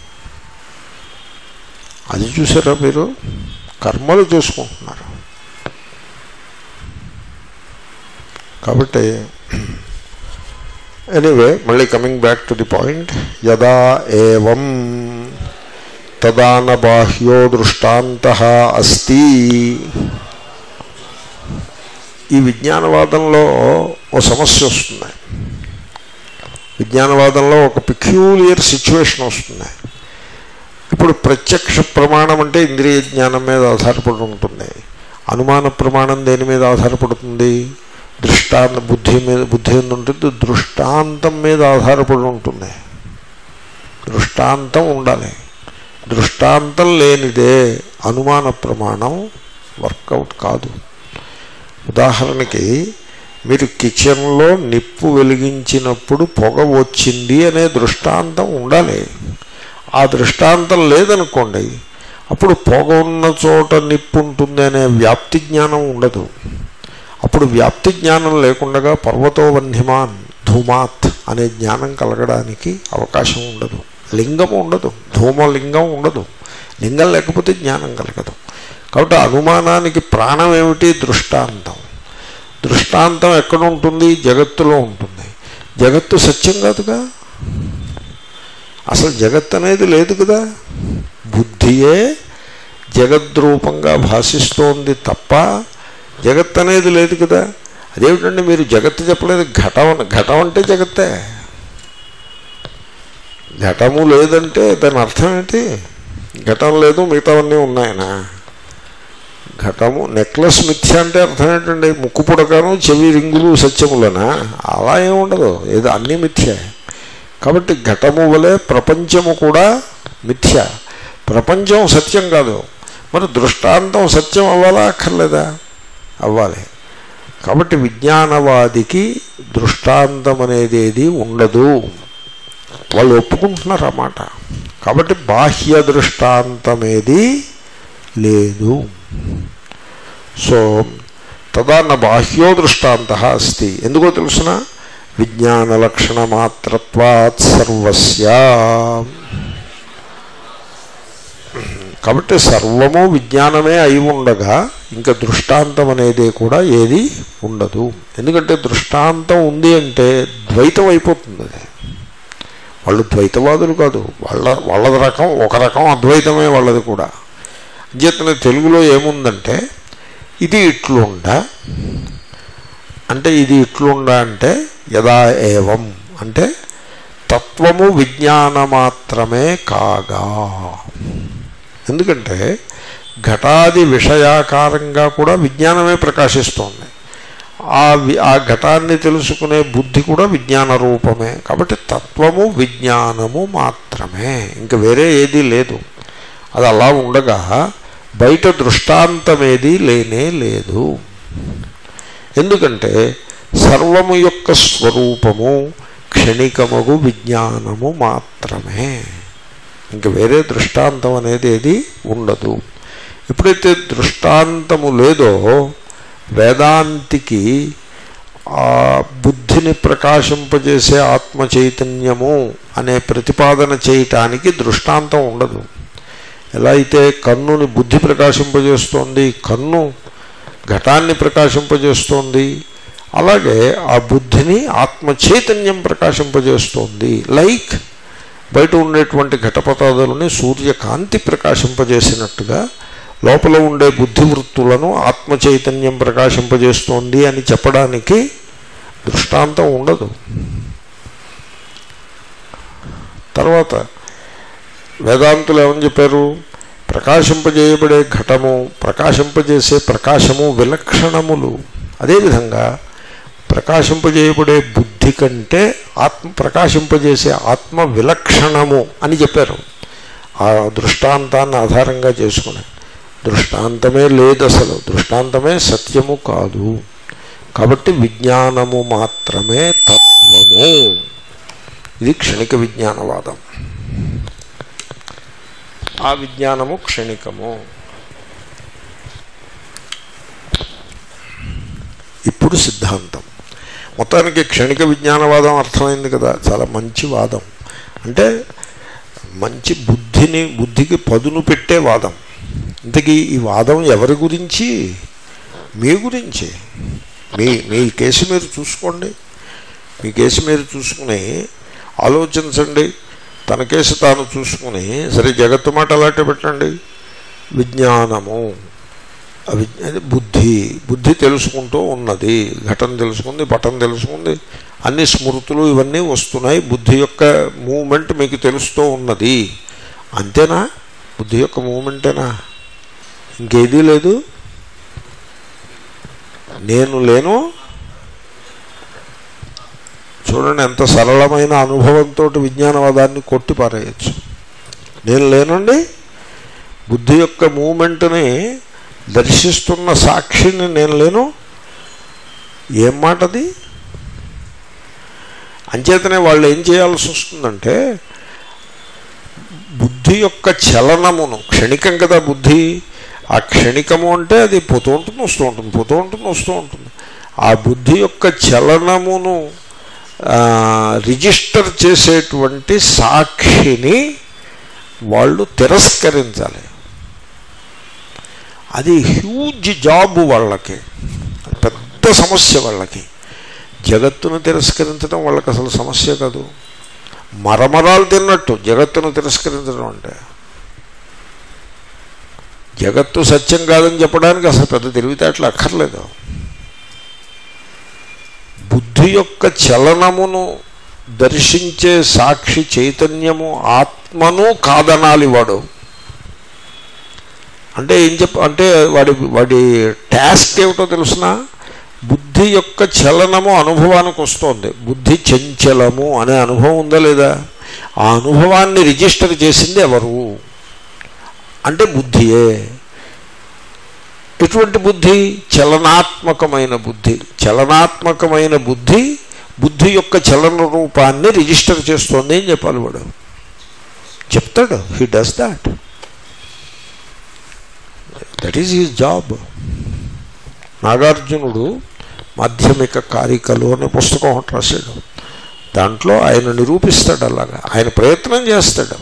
అది చూసారా మీరు? కర్మలు చేసుకుంటున్నారు. కాబట్టి ఎనీవే, మళ్ళీ coming back to the point, యదా ఏవం తదాన బాహ్యో దృష్టాంతః అస్తి. ఈ విజ్ఞానవాదంలో ఓ సమస్య వస్తుంది. విజ్ఞానవాదంలో ఒక పిక్యూలియర్ సిచ్యువేషన్ వస్తుంది. ఇప్పుడు ప్రత్యక్ష ప్రమాణం అంటే ఇంద్రియ జ్ఞానం మీద ఆధారపడి ఉంటుంది. అనుమాన ప్రమాణం దేని మీద ఆధారపడుతుంది? బుద్ధి మీద ఉంటుంది. దృష్టాంతం మీద ఆధారపడి ఉంటుంది. దృష్టాంతం ఉండాలి. దృష్టాంతం లేనిదే అనుమాన ప్రమాణం వర్కౌట్ కాదు. ఉదాహరణకి మీరు కిచెన్లో నిప్పు వెలిగించినప్పుడు పొగ వచ్చింది అనే దృష్టాంతం ఉండాలి. ఆ దృష్టాంతం లేదనుకోండి, అప్పుడు పొగ ఉన్న చోట నిప్పు ఉంటుంది అనే వ్యాప్తి జ్ఞానం ఉండదు. అప్పుడు వ్యాప్తి జ్ఞానం లేకుండా పర్వతో వన్యమాన్ ధూమాత్ అనే జ్ఞానం కలగడానికి అవకాశం ఉండదు. లింగం ఉండదు, ధూమలింగం ఉండదు. లింగం లేకపోతే జ్ఞానం కలగదు. కాబట్టి అనుమానానికి ప్రాణం ఏమిటి? దృష్టాంతం. దృష్టాంతం ఎక్కడ ఉంటుంది? జగత్తులో ఉంటుంది. జగత్తు సత్యం కాదుగా, అసలు జగత్ అనేది లేదు కదా. బుద్ధియే జగద్రూపంగా భాషిస్తోంది తప్ప జగత్ అనేది లేదు కదా. అదేమిటండి మీరు జగత్తు చెప్పలేదు? ఘటం అంటే జగత్తే. ఘటము లేదంటే దాని అర్థం ఏంటి? ఘటం లేదు, మిగతావన్నీ ఉన్నాయనా? ఘటము నెక్లెస్ మిథ్య అంటే అర్థం ఏంటండి? ముక్కు పుడకను చెవి రింగులు సత్యములనా? అలా ఏముండదు, ఏదో అన్నీ మిథ్య. కాబట్టి ఘటము వలె ప్రపంచము కూడా మిథ్య. ప్రపంచం సత్యం కాదు. మరి దృష్టాంతం సత్యం అవ్వాలా అక్కర్లేదా? అవ్వాలి. కాబట్టి విజ్ఞానవాదికి దృష్టాంతం అనేది ఏది ఉండదు, వాళ్ళు ఒప్పుకుంటున్నారు అన్నమాట. కాబట్టి బాహ్య దృష్టాంతమేది లేదు. సో తదా న బాహ్యో దృష్టాంత అస్తి. ఎందుకో తెలుసిన? విజ్ఞానలక్షణమాత్రత్వాత్ సర్వస్య. కాబట్టి సర్వము విజ్ఞానమే అయి ఉండగా ఇంకా దృష్టాంతం అనేది కూడా ఏది ఉండదు. ఎందుకంటే దృష్టాంతం ఉంది అంటే ద్వైతం అయిపోతుంది. అది వాళ్ళు ద్వైతవాదులు కాదు, వాళ్ళది రకం ఒక రకం అద్వైతమే వాళ్ళది కూడా. అంచేతనే తెలుగులో ఏముందంటే ఇది ఇట్లుండా అంటే ఇది ఇట్లుండా అంటే యదా ఏవం అంటే తత్వము విజ్ఞాన మాత్రమే కాగా. ఎందుకంటే ఘటాది విషయాకారంగా కూడా విజ్ఞానమే ప్రకాశిస్తోంది. ఆ ఘటాన్ని తెలుసుకునే బుద్ధి కూడా విజ్ఞాన రూపమే. కాబట్టి తత్వము విజ్ఞానము మాత్రమే, ఇంకా వేరే ఏదీ లేదు. అది అలా ఉండగా బయట దృష్టాంతమేది లేనే లేదు. ఎందుకంటే సర్వము యొక్క స్వరూపము క్షణికమగు విజ్ఞానము మాత్రమే, ఇంక వేరే దృష్టాంతం అనేది ఏది ఉండదు. ఎప్పుడైతే దృష్టాంతము లేదో వేదాంతికి ఆ బుద్ధిని ప్రకాశింపజేసే ఆత్మ చైతన్యము అనే ప్రతిపాదన చేయటానికి దృష్టాంతం ఉండదు. ఎలా అయితే కన్నుని బుద్ధి ప్రకాశింపజేస్తోంది, కన్ను ఘటాన్ని ప్రకాశింపజేస్తోంది, అలాగే ఆ బుద్ధిని ఆత్మ చైతన్యం ప్రకాశింపజేస్తోంది. లైక్ బయట ఉండేటువంటి ఘటపదాదులని సూర్యకాంతి ప్రకాశింపజేసినట్టుగా లోపల ఉండే బుద్ధివృత్తులను ఆత్మ చైతన్యం ప్రకాశింపజేస్తోంది అని చెప్పడానికి దృష్టాంతం ఉండదు. తర్వాత వేదాంతులు ఏమని చెప్పారు? ప్రకాశింపజేయబడే ఘటము, ప్రకాశింపజేసే ప్రకాశము విలక్షణములు. అదేవిధంగా ప్రకాశింపజేయబడే బుద్ధి కంటే ప్రకాశింపజేసే ఆత్మ విలక్షణము అని చెప్పారు. ఆ దృష్టాంతాన్ని ఆధారంగా చేసుకుని దృష్టాంతమే లేదు, అసలు దృష్టాంతమే సత్యము కాదు. కాబట్టి విజ్ఞానము మాత్రమే తత్వము. ఇది క్షణిక విజ్ఞానవాదం. ఆ విజ్ఞానము క్షణికము. ఇప్పుడు సిద్ధాంతం. మొత్తానికి క్షణిక విజ్ఞానవాదం అర్థమైంది కదా. చాలా మంచి వాదం, అంటే మంచి బుద్ధికి పదును పెట్టే వాదం. ఇంతకీ ఈ వాదం ఎవరి గురించి? మీ గురించి. మీ కేసు మీరు చూసుకోండి. మీ కేసు మీరు చూసుకుని ఆలోచించండి. తన కేసు తాను చూసుకుని, సరే జగత్తు మాట అలాంటి పెట్టండి. విజ్ఞానము బుద్ధి తెలుసుకుంటూ ఉన్నది. ఘటన తెలుసుకుంది, పటం తెలుసుకుంది, అన్ని స్మృతులు ఇవన్నీ వస్తున్నాయి. బుద్ధి యొక్క మూమెంట్ మీకు తెలుస్తూ ఉన్నది. అంతేనా? బుద్ధి యొక్క మూమెంటేనా? ఇంకేదీ లేదు. నేను లేను. చూడండి ఎంత సరళమైన అనుభవంతో విజ్ఞానవాదాన్ని కొట్టి పారేయచ్చు. నేను లేనండి. బుద్ధి యొక్క మూమెంట్ని దర్శిస్తున్న సాక్షిని నేను లేను. ఏం మాట అది? అంచేతనే వాళ్ళు ఏం చేయాల్సి వస్తుందంటే బుద్ధి యొక్క చలనమును, క్షణికం కదా బుద్ధి, ఆ క్షణికము అంటే అది పోతూ ఉంటుంది, వస్తూ ఉంటుంది, పోతూ ఉంటుంది, వస్తూ ఉంటుంది. ఆ బుద్ధి యొక్క చలనమును రిజిస్టర్ చేసేటువంటి సాక్షిని వాళ్ళు తిరస్కరించాలి. అది హ్యూజ్ జాబ్ వాళ్ళకి, పెద్ద సమస్య వాళ్ళకి. జగత్తును తిరస్కరించడం వాళ్ళకి అసలు సమస్య కాదు. మరమరాలు తిన్నట్టు జగత్తును తిరస్కరించడం అంటే. జగత్తు సత్యం కాదని చెప్పడానికి అసలు పెద్ద తెలివితేటలు అక్కర్లేదు. బుద్ధి యొక్క చలనమును దర్శించే సాక్షి చైతన్యము ఆత్మను కాదనాలి వాడు. అంటే ఏం అంటే వాడి టాస్క్ ఏమిటో తెలుసిన, బుద్ధి యొక్క చలనము అనుభవానికి వస్తుంది. బుద్ధి చంచలము అనే అనుభవం ఉందా లేదా? ఆ అనుభవాన్ని రిజిస్టర్ చేసింది ఎవరు అంటే బుద్ధియే. ఎటువంటి బుద్ధి? చలనాత్మకమైన బుద్ధి. చలనాత్మకమైన బుద్ధి బుద్ధి యొక్క చలన రూపాన్ని రిజిస్టర్ చేస్తోంది అని చెప్పాలి. వాడు చెప్తాడు, he does that, that is his job. నాగార్జునుడు మాధ్యమిక కారికలు అనే పుస్తకం ఒకటి రాశాడు. దాంట్లో ఆయన నిరూపిస్తాడు. అలాగా ఆయన ప్రయత్నం చేస్తాడు.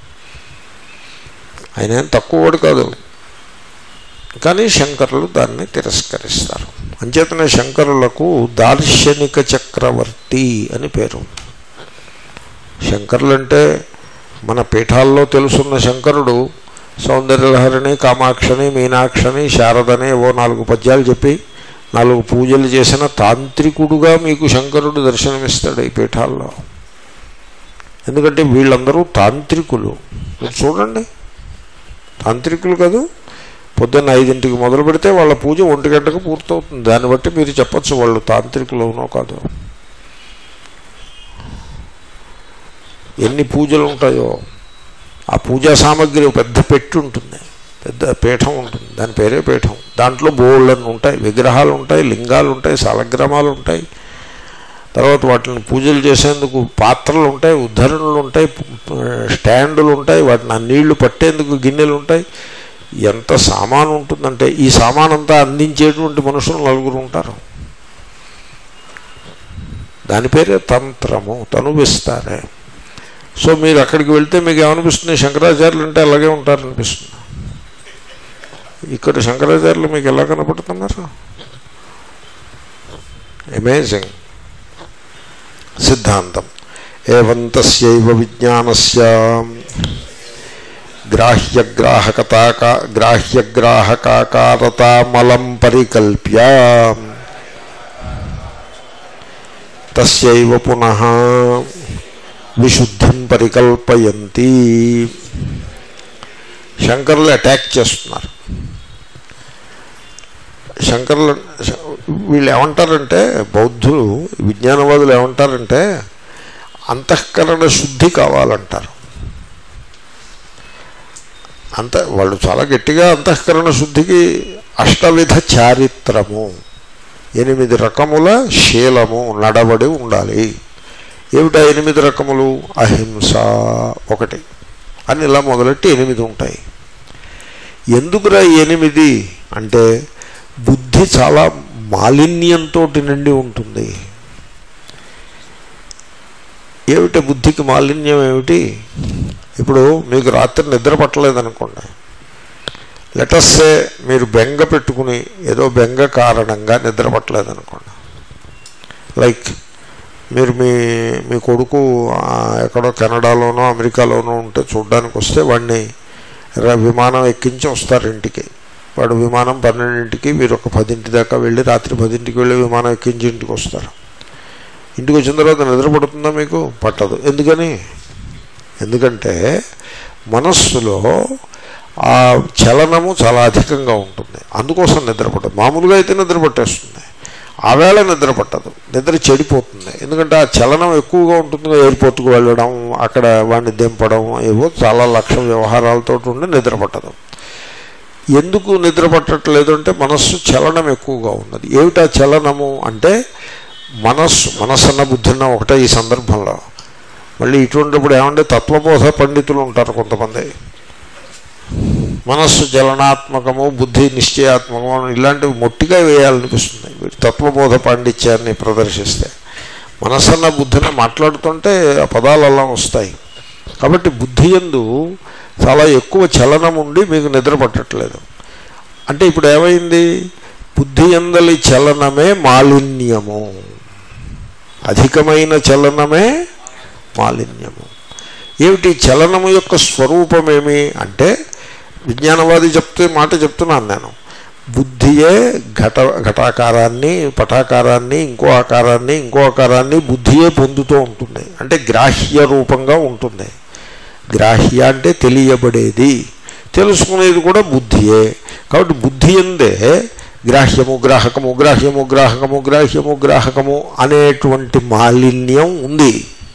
ఆయన ఏం తక్కువవాడు కాదు. కానీ శంకరులు దాన్ని తిరస్కరిస్తారు. అంచేతనే శంకరులకు దార్శనిక చక్రవర్తి అని పేరు. శంకరులు అంటే మన పీఠాల్లో తెలుసున్న శంకరుడు సౌందర్యలహరిని, కామాక్షని, మీనాక్షని, శారదని ఏవో 4 పద్యాలు చెప్పి 4 పూజలు చేసిన తాంత్రికుడుగా మీకు శంకరుడు దర్శనమిస్తాడు ఈ పీఠాల్లో. ఎందుకంటే వీళ్ళందరూ తాంత్రికులు. చూడండి, తాంత్రికులు కాదు. పొద్దున్న 5ంటికి మొదలు పెడితే వాళ్ళ పూజ 1 గంటకు పూర్తవుతుంది. దాన్ని బట్టి మీరు చెప్పచ్చు వాళ్ళు తాంత్రికులవునో కాదు. ఎన్ని పూజలు ఉంటాయో ఆ పూజా సామగ్రి పెద్ద పెట్టి ఉంటుంది, పెద్ద పీఠం ఉంటుంది, దాని పేరే పీఠం. దాంట్లో బోళ్ళన్నీ ఉంటాయి, విగ్రహాలు ఉంటాయి, లింగాలు ఉంటాయి, సాలగ్రామాలు ఉంటాయి. తర్వాత వాటిని పూజలు చేసేందుకు పాత్రలు ఉంటాయి, ఉద్ధరణలు ఉంటాయి, స్టాండులు ఉంటాయి, వాటిని నీళ్లు పట్టేందుకు గిన్నెలు ఉంటాయి. ఎంత సామాను ఉంటుందంటే ఈ సామానంతా అందించేటువంటి మనుషులు 4 ఉంటారు. దాని పేరే తంత్రము, తనువిస్తారే. సో మీరు అక్కడికి వెళ్తే మీకు ఏమనిపిస్తుంది? శంకరాచార్యులు అంటే అలాగే ఉంటారనిపిస్తుంది. ఇక్కడ శంకరాచార్యులు మీకు ఎలా కనపడుతున్నారు? అమేజింగ్ సిద్ధాంతం. ఏవం తస్యైవ విజ్ఞానస్య గ్రాహ్యగ్రాహకాకారతామలం పరికల్ప్య తస్యైవ పునః విశుద్ధిం పరికల్పయంతి. శంకరులు అటాక్ చేస్తున్నారు. శంకరులు వీళ్ళు ఏమంటారంటే, బౌద్ధులు విజ్ఞానవాదులు ఏమంటారంటే అంతఃకరణ శుద్ధి కావాలంటారు. వాళ్ళు చాలా గట్టిగా అంతఃకరణ శుద్ధికి అష్టవిధ చారిత్రము, 8 రకముల శీలము, నడవడి ఉండాలి. ఏమిటా 8 రకములు? అహింస ఒకటి అని ఇలా మొదలెట్టి 8 ఉంటాయి. ఎందుకురా 8 అంటే బుద్ధి చాలా మాలిన్యంతో నిండి ఉంటుంది. ఏమిటి బుద్ధికి మాలిన్యం ఏమిటి? ఇప్పుడు మీకు రాత్రి నిద్ర పట్టలేదనుకోండి, లెటస్సే మీరు బెంగ పెట్టుకుని ఏదో బెంగ కారణంగా నిద్ర పట్టలేదనుకోండి. లైక్ మీరు మీ కొడుకు ఎక్కడో కెనడాలోనో అమెరికాలోనో ఉంటే చూడడానికి వస్తే వాడిని విమానం ఎక్కించి వస్తారు ఇంటికి. వాడు విమానం 12ంటికి, మీరు ఒక 10ంటి దాకా వెళ్ళి రాత్రి 10ంటికి వెళ్ళి విమానం ఎక్కించి ఇంటికి వస్తారు. ఇంటికి వచ్చిన తర్వాత నిద్ర పడుతుందా? మీకు పట్టదు. ఎందుకంటే మనస్సులో ఆ చలనము చాలా అధికంగా ఉంటుంది. అందుకోసం నిద్ర పట్టదు. మామూలుగా అయితే నిద్ర పట్టేస్తుంది, ఆవేళ నిద్ర పట్టదు, నిద్ర చెడిపోతుంది. ఎందుకంటే ఆ చలనం ఎక్కువగా ఉంటుంది. ఎయిర్పోర్ట్కి వెళ్ళడం, అక్కడ వాడిని దింపడం, ఏవో చాలా లక్షల వ్యవహారాలతో ఉండి నిద్ర పట్టదు. ఎందుకు నిద్ర పట్టట్లేదు అంటే మనస్సు చలనం ఎక్కువగా ఉన్నది. ఏమిటా చలనము అంటే మనస్సు అన్న బుద్ధి అన్న ఒకటే ఈ సందర్భంలో. మళ్ళీ ఇటువంటిప్పుడు ఏమంటే తత్వబోధ పండితులు ఉంటారు కొంతమంది, మనస్సు చలనాత్మకము, బుద్ధి నిశ్చయాత్మకము, ఇలాంటివి మొట్టిగా వేయాలనిపిస్తుంది వీటి తత్వబోధ పాండిత్యాన్ని ప్రదర్శిస్తే. మనస్సు అన్న బుద్ధిని మాట్లాడుతుంటే ఆ పదాలు అలా వస్తాయి. కాబట్టి బుద్ధి యందు చాలా ఎక్కువ చలనం ఉండి మీకు నిద్ర పట్టట్లేదు. అంటే ఇప్పుడు ఏమైంది? బుద్ధి యందలి చలనమే మాలిన్యము, అధికమైన చలనమే మాలిన్యము. ఏమిటి చలనము యొక్క స్వరూపమేమి అంటే, విజ్ఞానవాది మాట చెప్తున్నాను నేను. బుద్ధియే ఘటాకారాన్ని, పటాకారాన్ని, ఇంకో ఆకారాన్ని బుద్ధియే పొందుతూ ఉంటుంది. అంటే గ్రాహ్య రూపంగా ఉంటుంది. గ్రాహ్య అంటే తెలియబడేది. తెలుసుకునేది కూడా బుద్ధియే. కాబట్టి బుద్ధి ఎందే గ్రాహ్యము గ్రాహకము గ్రాహ్యము గ్రాహకము గ్రాహ్యము గ్రాహకము అనేటువంటి మాలిన్యం ఉంది.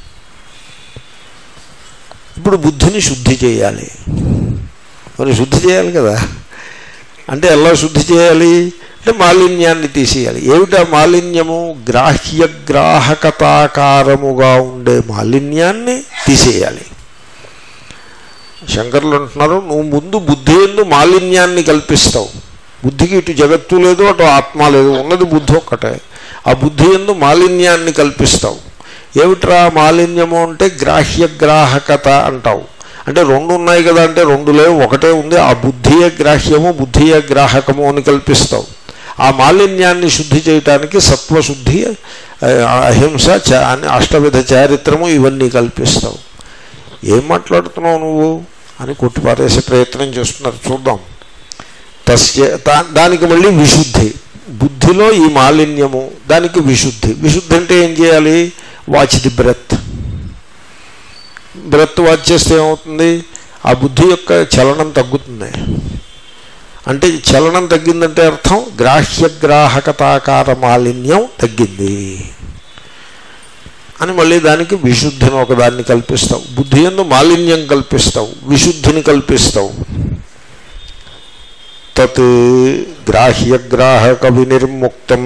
ఇప్పుడు బుద్ధిని శుద్ధి చేయాలి. మరి శుద్ధి చేయాలి కదా. అంటే ఎలా శుద్ధి చేయాలి అంటే మాలిన్యాన్ని తీసేయాలి. ఏమిటా మాలిన్యము? గ్రాహ్యగ్రాహకతాకారముగా ఉండే మాలిన్యాన్ని తీసేయాలి. శంకరులు అంటున్నారు, నువ్వు ముందు బుద్ధి యందు మాలిన్యాన్ని కల్పిస్తావు. బుద్ధికి ఇటు జగత్తు లేదు, అటు ఆత్మ లేదు, ఉన్నది బుద్ధి ఒక్కటే. ఆ బుద్ధి యందు మాలిన్యాన్ని కల్పిస్తావు. ఏమిట్రా మాలిన్యము అంటే గ్రాహ్యగ్రాహకత అంటావు. అంటే రెండు ఉన్నాయి కదా అంటే రెండు లేవు, ఒకటే ఉంది. ఆ బుద్ధియే గ్రాహ్యము బుద్ధియే గ్రాహకము అని కల్పిస్తావు. ఆ మాలిన్యాన్ని శుద్ధి చేయటానికి సత్వశుద్ధి, అహింస, అష్టవిధ చారిత్రము ఇవన్నీ కల్పిస్తావు. ఏం మాట్లాడుతున్నావు నువ్వు అని కొట్టిపారేసే ప్రయత్నం చేస్తున్నారు. చూద్దాం. దానికి మళ్ళీ విశుద్ధి. బుద్ధిలో ఈ మాలిన్యము, దానికి విశుద్ధి. విశుద్ధి అంటే ఏం చేయాలి? Watch the breath. Breath watch చేస్తే ఏమవుతుంది? ఆ బుద్ధి యొక్క చలనం తగ్గుతుంది. అంటే చలనం తగ్గిందంటే అర్థం గ్రాహ్యగ్రాహకతాకార మాలిన్యం తగ్గింది అని. మళ్ళీ దానికి విశుద్ధిని ఒకదాన్ని కల్పిస్తావు. బుద్ధి యందు మాలిన్యం కల్పిస్తావు, విశుద్ధిని కల్పిస్తావు. తత్ గ్రాహ్యగ్రాహక వినిర్ముక్తం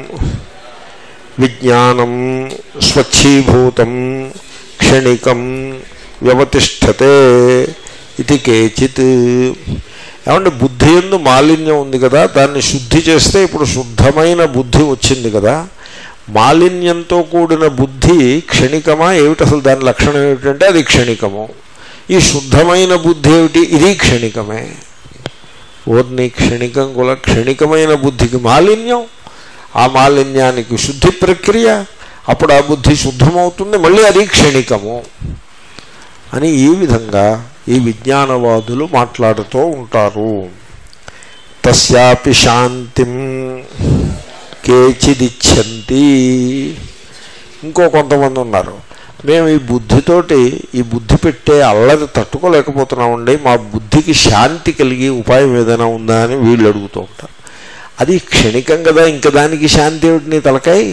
విజ్ఞానం స్వచ్ఛీభూతం క్షణికం వ్యవతిష్టతే ఇది కేచిత్. ఏమంటే బుద్ధి యందు మాలిన్యం ఉంది కదా, దాన్ని శుద్ధి చేస్తే ఇప్పుడు శుద్ధమైన బుద్ధి వచ్చింది కదా. మాలిన్యంతో కూడిన బుద్ధి క్షణికమా ఏమిటి? అసలు దాని లక్షణం ఏమిటంటే అది క్షణికము. ఈ శుద్ధమైన బుద్ధి ఏమిటి? ఇది క్షణికమే. ఓర్ని క్షణికం కూడా. క్షణికమైన బుద్ధికి మాలిన్యం, ఆ మాలిన్యానికి శుద్ధి ప్రక్రియ, అప్పుడు ఆ బుద్ధి శుద్ధమవుతుంది, మళ్ళీ అది క్షణికము అని. ఈ విధంగా ఈ విజ్ఞానవాదులు మాట్లాడుతూ ఉంటారు. తస్యాపి శాంతిం కేచిదిచ్చంతి. ఇంకో కొంతమంది ఉన్నారు, మేము ఈ బుద్ధితోటి ఈ బుద్ధి పెట్టే అల్లరి తట్టుకోలేకపోతున్నామండి, మా బుద్ధికి శాంతి కలిగి ఉపాయం ఏదైనా ఉందా అని వీళ్ళు అడుగుతూ ఉంటారు. అది క్షణికం కదా, ఇంకా దానికి శాంతి ఏమిటి నీ తలకాయ?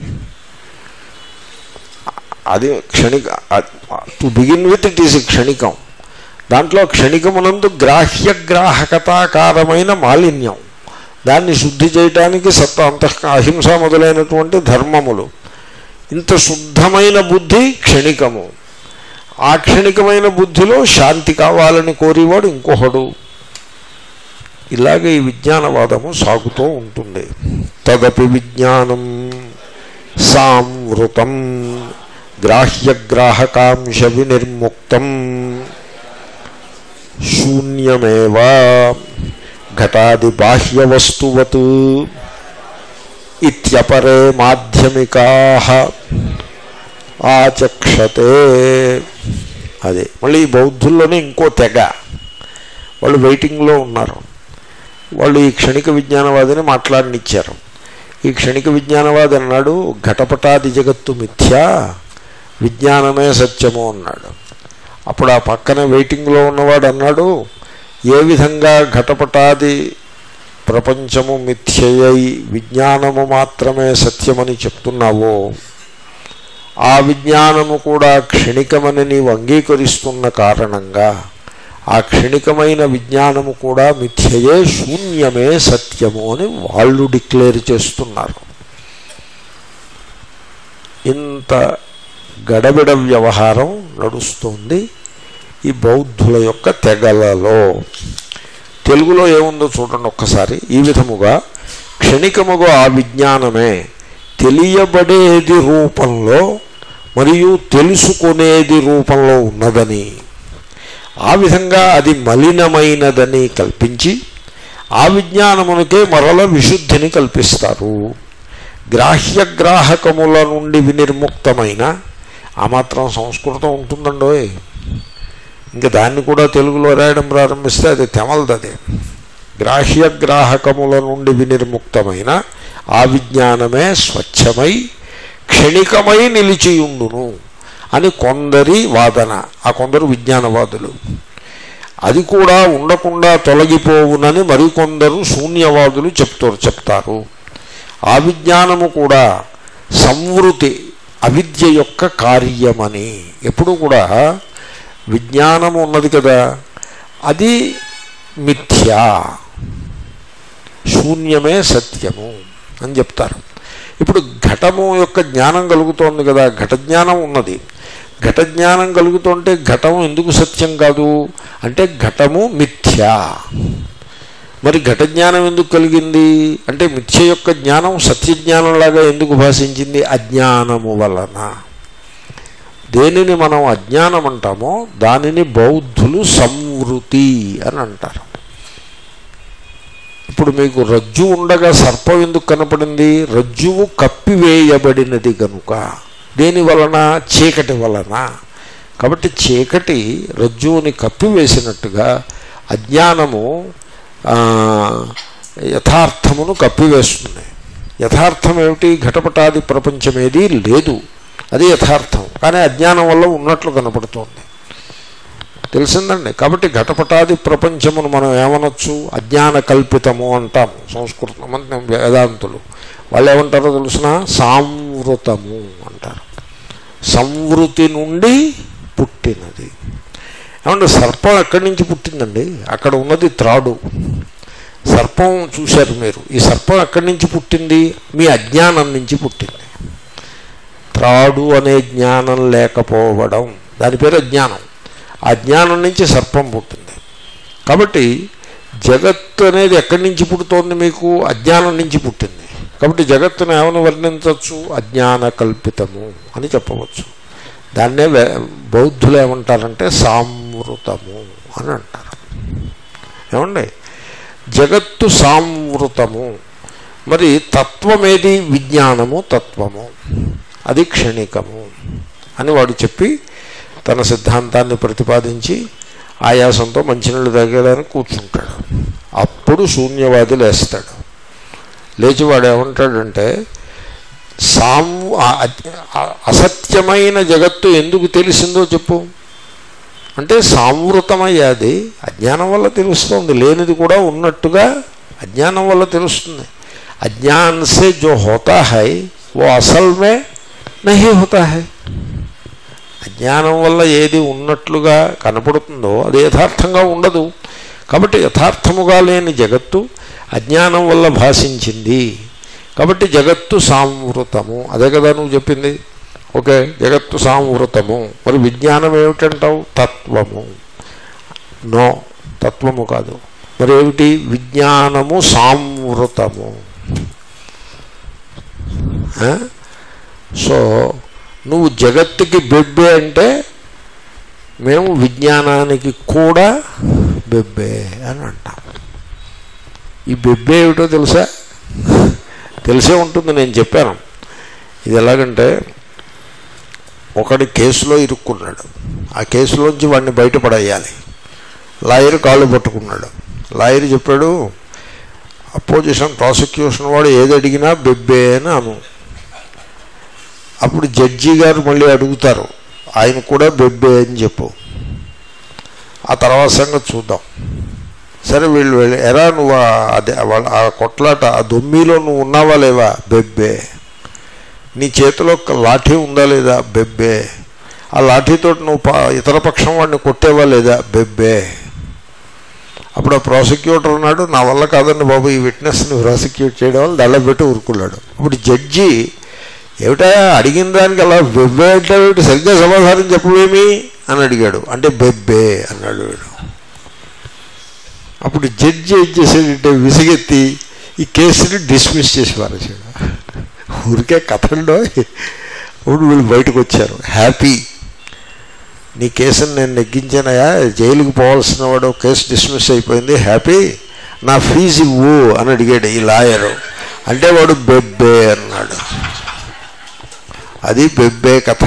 అది క్షణిక. To begin with it is క్షణికం. దాంట్లో క్షణికమునందు గ్రాహ్యగ్రాహకతాకారమైన మాలిన్యం, దాన్ని శుద్ధి చేయటానికి అహింస మొదలైనటువంటి ధర్మములు. ఇంత శుద్ధమైన బుద్ధి క్షణికము. ఆ క్షణికమైన బుద్ధిలో శాంతి కావాలని కోరేవాడు ఇంకొకడు. ఇలాగే ఈ విజ్ఞానవాదము సాగుతూ ఉంటుంది. తదపి విజ్ఞానం సాంవృతం గ్రాహ్యగ్రాహకాంశ వినిర్ముక్తం శూన్యమేవా ఘటాది బాహ్యవస్తువత్ ఇత్యపరే మాధ్యమికాః ఆచక్షతే. అదే మళ్ళీ ఈ బౌద్ధుల్లోనే ఇంకో తెగ, వాళ్ళు వెయిటింగ్లో ఉన్నారు. వాళ్ళు ఈ క్షణిక విజ్ఞానవాదిని మాట్లాడనిచ్చారు. ఈ క్షణిక విజ్ఞానవాది అన్నాడు, ఘటపటాది జగత్తు మిథ్యా, విజ్ఞానమే సత్యము అన్నాడు. అప్పుడు ఆ పక్కన వెయిటింగ్లో ఉన్నవాడు అన్నాడు, ఏ విధంగా ఘటపటాది ప్రపంచము మిథ్యయై విజ్ఞానము మాత్రమే సత్యమని చెప్తున్నావో, ఆ విజ్ఞానము కూడా క్షణికమని నీవు అంగీకరిస్తున్న కారణంగా ఆ క్షణికమైన విజ్ఞానము కూడా మిథ్యయే, శూన్యమే సత్యము అని వాళ్ళు డిక్లేర్ చేస్తున్నారు. ఇంత గడబిడ వ్యవహారం నడుస్తుంది ఈ బౌద్ధుల యొక్క తెగలలో. తెలుగులో ఏముందో చూడండి ఒక్కసారి. ఈ విధముగా క్షణికముగా ఆ విజ్ఞానమే తెలియబడేది రూపంలో మరియు తెలుసుకునేది రూపంలో ఉన్నదని, ఆ విధంగా అది మలినమైనదని కల్పించి ఆ విజ్ఞానమునకే మరల విశుద్ధిని కల్పిస్తారు. గ్రాహ్యగ్రాహకముల నుండి వినిర్ముక్తమైన, ఆ మాత్రం సంస్కృతం ఉంటుందండోయ్, ఇంకా దాన్ని కూడా తెలుగులో రాయడం ప్రారంభిస్తే అది తెమలదది. గ్రాహ్యగ్రాహకముల నుండి వినిర్ముక్తమైన ఆ విజ్ఞానమే స్వచ్ఛమై క్షణికమై నిలిచియుండును అని కొందరి వాదన. ఆ కొందరు విజ్ఞానవాదులు. అది కూడా ఉండకుండా తొలగిపోవునని మరికొందరు శూన్యవాదులు చెప్తారు. ఆ విజ్ఞానము కూడా సంవృతి అవిద్య యొక్క కార్యమని. ఎప్పుడు కూడా విజ్ఞానము ఉన్నది కదా, అది మిథ్యా, శూన్యమే సత్యము అని చెప్తారు. ఇప్పుడు ఘటము యొక్క జ్ఞానం కలుగుతోంది కదా, ఘట జ్ఞానం ఉన్నది. ఘట జ్ఞానం కలుగుతుంటే ఘటము ఎందుకు సత్యం కాదు అంటే ఘటము మిథ్యా. మరి ఘట జ్ఞానం ఎందుకు కలిగింది అంటే మిథ్య యొక్క జ్ఞానం సత్యజ్ఞానంలాగా ఎందుకు భాషించింది? అజ్ఞానము వలన. దేనిని మనం అజ్ఞానం అంటామో దానిని బౌద్ధులు సంవృతి అని అంటారు. ఇప్పుడు మీకు రజ్జు ఉండగా సర్పం ఎందుకు కనపడింది? రజ్జువు కప్పివేయబడినది కనుక. దేని వలన? చీకటి వలన. కాబట్టి చీకటి రజ్జువుని కప్పివేసినట్టుగా అజ్ఞానము యథార్థమును కప్పివేస్తుంది. యథార్థం ఏమిటి? ఘటపటాది ప్రపంచం ఏదీ లేదు, అది యథార్థం. కానీ అజ్ఞానం వల్ల ఉన్నట్లు కనపడుతోంది. తెలిసిందండి. కాబట్టి ఘటపటాది ప్రపంచమును మనం ఏమనొచ్చు? అజ్ఞాన కల్పితము అంటాము. సంస్కృతం వేదాంతులు వాళ్ళు ఏమంటారో తెలుసిన? సాంవృతము అంటారు. సంవృతి నుండి పుట్టినది. ఏమంటే సర్పం ఎక్కడి నుంచి పుట్టిందండి? అక్కడ ఉన్నది త్రాడు. సర్పం చూశారు మీరు. ఈ సర్పం ఎక్కడి నుంచి పుట్టింది? మీ అజ్ఞానం నుంచి పుట్టింది. త్రాడు అనే జ్ఞానం లేకపోవడం, దాని పేరు అజ్ఞానం. ఆ జ్ఞానం నుంచి సర్పం పుట్టింది. కాబట్టి జగత్తు అనేది ఎక్కడి నుంచి పుడుతోంది? మీకు అజ్ఞానం నుంచి పుట్టింది. కాబట్టి జగత్తును ఏమని వర్ణించవచ్చు? అజ్ఞాన కల్పితము అని చెప్పవచ్చు. దాన్నే బౌద్ధులు ఏమంటారంటే సాంవృతము అని అంటారు. ఏమండి? జగత్తు సాంవృతము. మరి తత్వమేది? విజ్ఞానము తత్వము, అది క్షణికము అని వాడు చెప్పి తన సిద్ధాంతాన్ని ప్రతిపాదించి ఆయాసంతో మంచినీళ్ళు తాగడానికి కూర్చుంటాడు. అప్పుడు శూన్యవాది లేస్తాడు. లేచి వాడు ఏమంటాడంటే అసత్యమైన జగత్తు ఎందుకు తెలిసిందో చెప్పు అంటే సాంవృతమయ్యాది. అజ్ఞానం వల్ల తెలుస్తుంది. లేనిది కూడా ఉన్నట్టుగా అజ్ఞానం వల్ల తెలుస్తుంది. అజ్ఞాన్ సే జో హోతా హై वो असल में नहीं होता है. అజ్ఞానం వల్ల ఏది ఉన్నట్లుగా కనపడుతుందో అది యథార్థంగా ఉండదు. కాబట్టి యథార్థముగా లేని జగత్తు అజ్ఞానం వల్ల భాషించింది. కాబట్టి జగత్తు సాంవృతము. అదే కదా నువ్వు చెప్పింది. ఓకే, జగత్తు సాంవృతము. మరి విజ్ఞానం ఏమిటంటావు? తత్వము. నో, తత్వము కాదు. మరి ఏమిటి? విజ్ఞానము సాంవృతము. సో నువ్వు జగత్తుకి బెబ్బే అంటే మేము విజ్ఞానానికి కూడా బెబ్బే అని అంటాం. ఈ బెబ్బే ఏమిటో తెలుసా? తెలిసే ఉంటుంది, నేను చెప్పాను. ఇది ఎలాగంటే ఒకడి కేసులో ఇరుక్కున్నాడు. ఆ కేసులోంచి వాడిని బయటపడేయాలి. లాయర్ కాళ్ళు పట్టుకున్నాడు. లాయర్ చెప్పాడు అపోజిషన్ ప్రాసిక్యూషన్ వాడు ఏది అడిగినా బెబ్బే అని అను. అప్పుడు జడ్జి గారు మళ్ళీ అడుగుతారు, ఆయన కూడా బెబ్బే అని చెప్పు, ఆ తర్వాత సంగతి చూద్దాం. సరే వీళ్ళు వెళ్ళి ఎరా నువ్వు అదే ఆ కొట్లాట ఆ దొమ్మిలో నువ్వు ఉన్నావా లేవా? బెబ్బే. నీ చేతిలో లాఠీ ఉందా లేదా? బెబ్బే. ఆ లాఠీతో నువ్వు ఇతర పక్షం వాడిని కొట్టేవా లేదా? బెబ్బే. అప్పుడు ఆ ప్రాసిక్యూటర్ ఉన్నాడు, నా వల్ల కాదండి బాబు ఈ విట్నెస్ని ప్రాసిక్యూట్ చేయడం వల్ల దళ్ళ పెట్టి ఊరుకున్నాడు. అప్పుడు జడ్జి ఏమిటా అడిగిన దానికి అలా బెబ్బే అంటే సరిగ్గా సమాధానం చెప్పవేమి అని అడిగాడు. అంటే బెబ్బే అన్నాడు వీడు. అప్పుడు జడ్జి ఏం చేశాడంటే విసిగెత్తి ఈ కేసుని డిస్మిస్ చేసి పారేశాడు. ఊరికే కథల్లో. ఇప్పుడు వీళ్ళు బయటకు వచ్చారు హ్యాపీ. నీ కేసుని నేను నెగ్గించానయా, జైలుకి పోవాల్సిన వాడు కేసు డిస్మిస్ అయిపోయింది, హ్యాపీ, నా ఫీజు ఇవ్వు అని అడిగాడు ఈ లాయరు. అంటే వాడు బెబ్బే అన్నాడు. అది బెబ్బే కథ.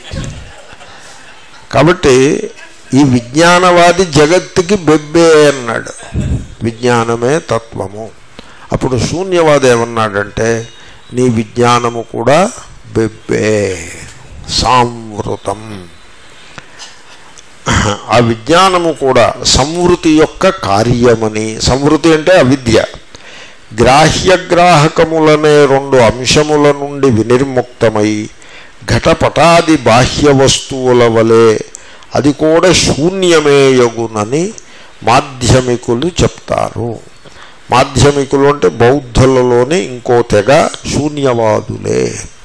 కాబట్టి ఈ విజ్ఞానవాది జగత్తుకి బెబ్బే అన్నాడు. విజ్ఞానమే తత్వము. అప్పుడు శూన్యవాది ఏమన్నాడంటే నీ విజ్ఞానము కూడా బెబ్బే, సాంవృతం. ఆ విజ్ఞానము కూడా సంవృతి యొక్క కార్యమని. సంవృతి అంటే అవిద్య. గ్రాహ్యగ్రాహకములనే రెండు అంశముల నుండి వినిర్ముక్తమై ఘటపటాది బాహ్య వస్తువుల వలె అది కూడా శూన్యమేయగునని మాధ్యమికులు చెప్తారు. మాధ్యమికులు అంటే బౌద్ధులలోని ఇంకో తెగ శూన్యవాదులే.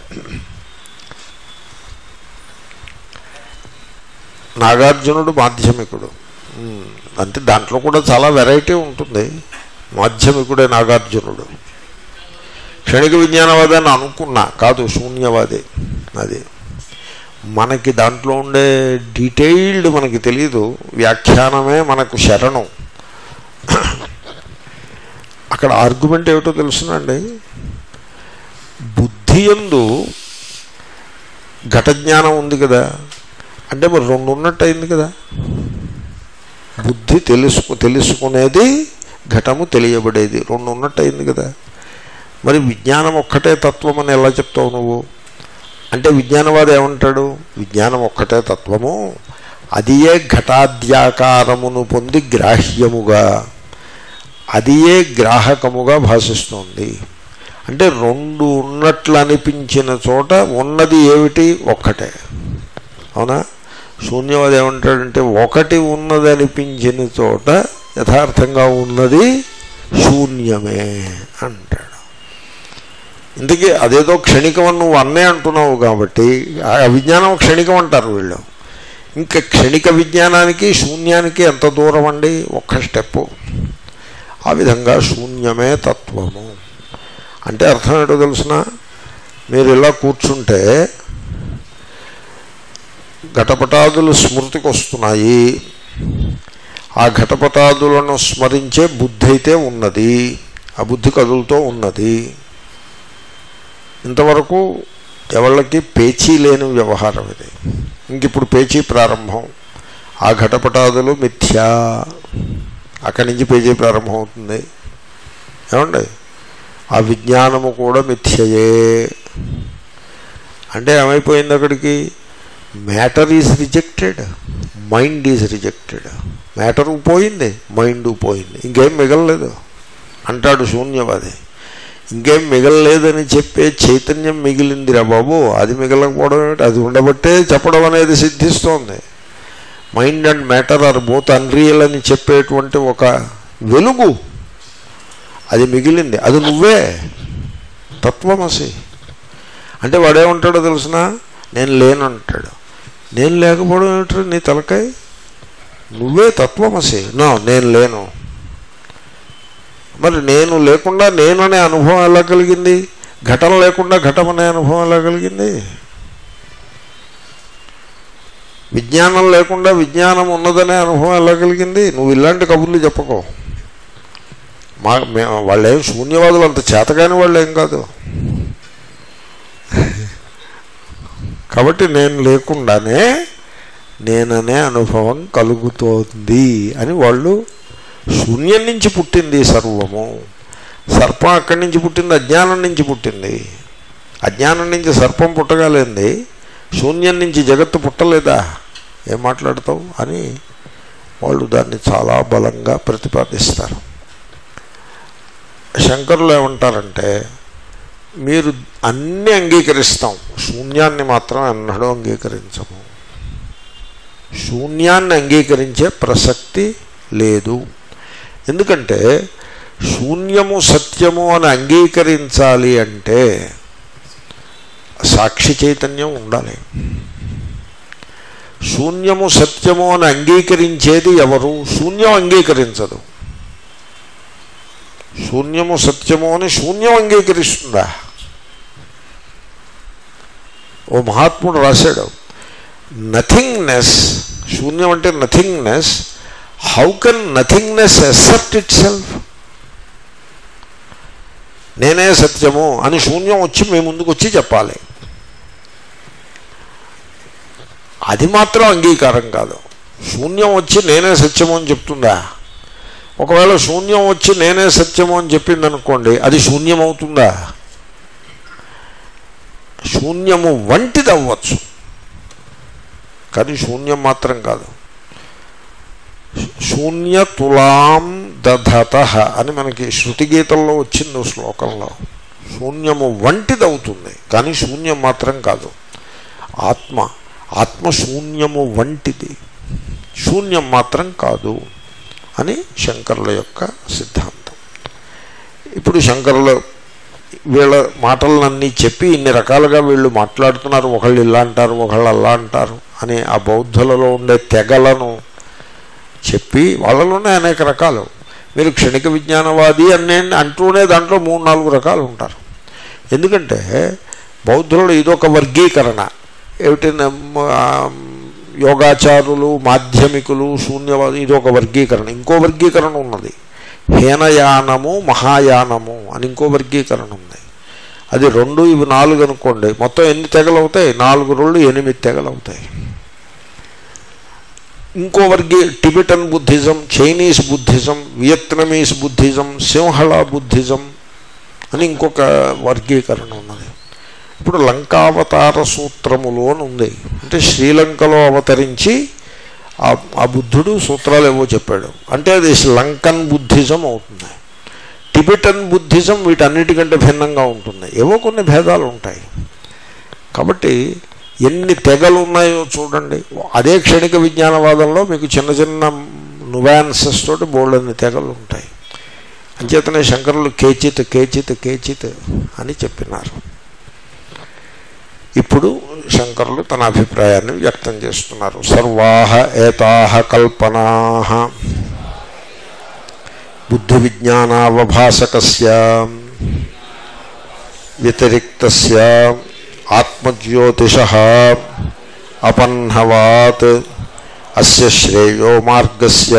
నాగార్జునుడు మాధ్యమికుడు అంటే దాంట్లో కూడా చాలా వెరైటీ ఉంటుంది. మాధ్యమికుడే నాగార్జునుడు. క్షణిక విజ్ఞానవాదాన్ని అనుకున్నా, కాదు శూన్యవాది. అది మనకి దాంట్లో ఉండే డీటెయిల్డ్ మనకి తెలియదు, వ్యాఖ్యానమే మనకు శరణం. అక్కడ ఆర్గ్యుమెంట్ ఏమిటో తెలుసునండి, బుద్ధి యందు ఘట జ్ఞానం ఉంది కదా, అంటే మరి రెండు ఉన్నట్టు అయింది కదా. బుద్ధి తెలుసుకునేది, ఘటము తెలియబడేది రెండు ఉన్నట్టు అయింది కదా. మరి విజ్ఞానం ఒక్కటే తత్వం అని ఎలా చెప్తావు నువ్వు అంటే, విజ్ఞానవాది ఏమంటాడు, విజ్ఞానం ఒక్కటే తత్వము, అది ఏ ఘటాద్యాకారమును పొంది గ్రాహ్యముగా, అది ఏ గ్రాహకముగా భాషిస్తోంది. అంటే రెండు ఉన్నట్లు అనిపించిన చోట ఉన్నది ఏమిటి, ఒక్కటే. అవునా? శూన్యవాది ఏమంటాడంటే, ఒకటి ఉన్నది అనిపించిన చోట యథార్థంగా ఉన్నది శూన్యమే అంటాడు. ఇందుకే అదేదో క్షణికమని నువ్వు అన్నే అంటున్నావు కాబట్టి ఆ విజ్ఞానం క్షణికం అంటారు వీళ్ళు. ఇంకా క్షణిక విజ్ఞానానికి శూన్యానికి ఎంత దూరం అండి, ఒక్క స్టెప్పు. ఆ విధంగా శూన్యమే తత్వము అంటే అర్థం ఏంటో తెలుసిన, మీరు ఇలా కూర్చుంటే ఘటపటాదులు స్మృతికి వస్తున్నాయి, ఆ ఘటపటాదులను స్మరించే బుద్ధి అయితే ఉన్నది, ఆ బుద్ధి కదులుతో ఉన్నది. ఇంతవరకు ఎవళ్ళకి పేచీ లేని వ్యవహారం ఇది. ఇంకిప్పుడు పేచీ ప్రారంభం. ఆ ఘటపటాదులు మిథ్యా, అక్కడి నుంచి పేచీ ప్రారంభం అవుతుంది. ఏమండి, ఆ విజ్ఞానము కూడా మిథ్యయే అంటే ఏమైపోయింది, అక్కడికి matter is rejected, mind is rejected. Matter పోయింది, మైండ్ పోయింది, ఇంకేం మిగలలేదు అంటాడు శూన్యవాది. ఇంకేం మిగలలేదని చెప్పే చైతన్యం మిగిలిందిరా బాబు, అది మిగలకపోవడం ఏమిటి, అది ఉండబట్టే చెప్పడం అనేది సిద్ధిస్తోంది. Mind and matter are both unreal అని చెప్పేటువంటి ఒక వెలుగు అది మిగిలింది, అది నువ్వే తత్వమసి. అంటే వాడేమంటాడో తెలుసిన, నేను లేనంటాడు. నేను లేకపోవడం ఏమిటో నీ తలకాయ, నువ్వే తత్వమసి. నేను లేను. మరి నేను లేకుండా నేననే అనుభవం ఎలా కలిగింది, ఘటన లేకుండా ఘటం అనే అనుభవం ఎలా కలిగింది, విజ్ఞానం లేకుండా విజ్ఞానం ఉన్నదనే అనుభవం ఎలా కలిగింది. నువ్వు ఇలాంటి కబుర్లు చెప్పకో. వాళ్ళేం శూన్యవాదులు అంత చేతగాని వాళ్ళు ఏం కాదు. కాబట్టి నేను లేకుండానే నేననే అనుభవం కలుగుతోంది అని వాళ్ళు, శూన్యం నుంచి పుట్టింది సర్వము. సర్పం అక్కడి నుంచి పుట్టింది, అజ్ఞానం నుంచి పుట్టింది. అజ్ఞానం నుంచి సర్పం పుట్టగలింది, శూన్యం నుంచి జగత్తు పుట్టలేదా, ఏం మాట్లాడతావు అని వాళ్ళు దాన్ని చాలా బలంగా ప్రతిపాదిస్తారు. శంకరులు ఏమంటారంటే, మీరు అన్నీ అంగీకరిస్తాం, శూన్యాన్ని మాత్రం ఎన్నడూ అంగీకరించము. శూన్యాన్ని అంగీకరించే ప్రసక్తి లేదు. ఎందుకంటే శూన్యము సత్యము అని అంగీకరించాలి అంటే సాక్షి చైతన్యం ఉండాలి. శూన్యము సత్యము అని అంగీకరించేది ఎవరు, శూన్యం అంగీకరించదు. శూన్యము సత్యము అని శూన్యం అంగీకరిస్తుందా? ఓ మహాత్ముడు రాశాడు, నథింగ్నెస్, శూన్యం అంటే nothingness, how can nothingness accept itself. నేనే సత్యము అని శూన్యం వచ్చి మీ ముందుకు వచ్చి చెప్పాలి. అది మాత్రం అంగీకారం కాదు. శూన్యం వచ్చి నేనే సత్యము అని చెప్తుందా? ఒకవేళ శూన్యం వచ్చి నేనే సత్యము అని చెప్పింది అనుకోండి, అది శూన్యం అవుతుందా? శూన్యము వంటిది అవ్వచ్చు, కానీ శూన్యం మాత్రం కాదు. శూన్యతులాం దధతః అని మనకి శృతి గీతంలో వచ్చింది శ్లోకంలో. శూన్యము వంటిది అవుతుంది కానీ శూన్యం మాత్రం కాదు. ఆత్మ శూన్యము వంటిది, శూన్యం మాత్రం కాదు అని శంకరుల యొక్క సిద్ధాంతం. ఇప్పుడు శంకరులు వీళ్ళ మాటలన్నీ చెప్పి ఇన్ని రకాలుగా వీళ్ళు మాట్లాడుతున్నారు, ఒకళ్ళు ఇలా అంటారు ఒకళ్ళు అలా అంటారు అని ఆ బౌద్ధులలో ఉండే తెగలను చెప్పి, వాళ్ళలోనే అనేక రకాలు. మీరు క్షణిక విజ్ఞానవాది అని అంటూనే దాంట్లో 3-4 రకాలు ఉంటారు. ఎందుకంటే బౌద్ధులలో ఇదొక వర్గీకరణ. ఏమిటి, యోగాచారులు, మాధ్యమికులు, శూన్యవాది, ఇదొక వర్గీకరణ. ఇంకో వర్గీకరణ ఉన్నది, హీనయానము మహాయానము అని ఇంకో వర్గీకరణ ఉంది. అది 2 ఇవి 4 అనుకోండి, మొత్తం ఎన్ని తెగలు అవుతాయి? 4 2 8 తెగలు అవుతాయి. ఇంకో Tibetan Buddhism, Chinese Buddhism, Vietnamese Buddhism, Sinhala Buddhism అని ఇంకొక వర్గీకరణ ఉన్నది. ఇప్పుడు లంకావతార సూత్రములు అని ఉంది. అంటే శ్రీలంకలో అవతరించి ఆ బుద్ధుడు సూత్రాలు ఏవో చెప్పాడు, అంటే అది లంకన్ బుద్ధిజం అవుతుంది. టిబెటన్ బుద్ధిజం వీటన్నిటికంటే భిన్నంగా ఉంటుంది. ఏవో కొన్ని భేదాలు ఉంటాయి. కాబట్టి ఎన్ని తెగలు ఉన్నాయో చూడండి. అదే క్షణిక విజ్ఞానవాదంలో మీకు చిన్న చిన్న నువాన్సెస్ తోటి బోల్డన్ని తెగలు ఉంటాయి. అంచేతనే శంకరులు కేచిత్ కేచిత్ కేచిత్ అని చెప్పినారు. ఇప్పుడు శంకరులు తన అభిప్రాయాన్ని వ్యక్తం చేస్తున్నారు. సర్వాః ఏతాః కల్పనాః బుద్ధి విజ్ఞానావభాసకస్య వ్యతిరిక్తస్య ఆత్మజ్యోతిషః అపన్నవాత్ అస్య శ్రేయో మార్గస్య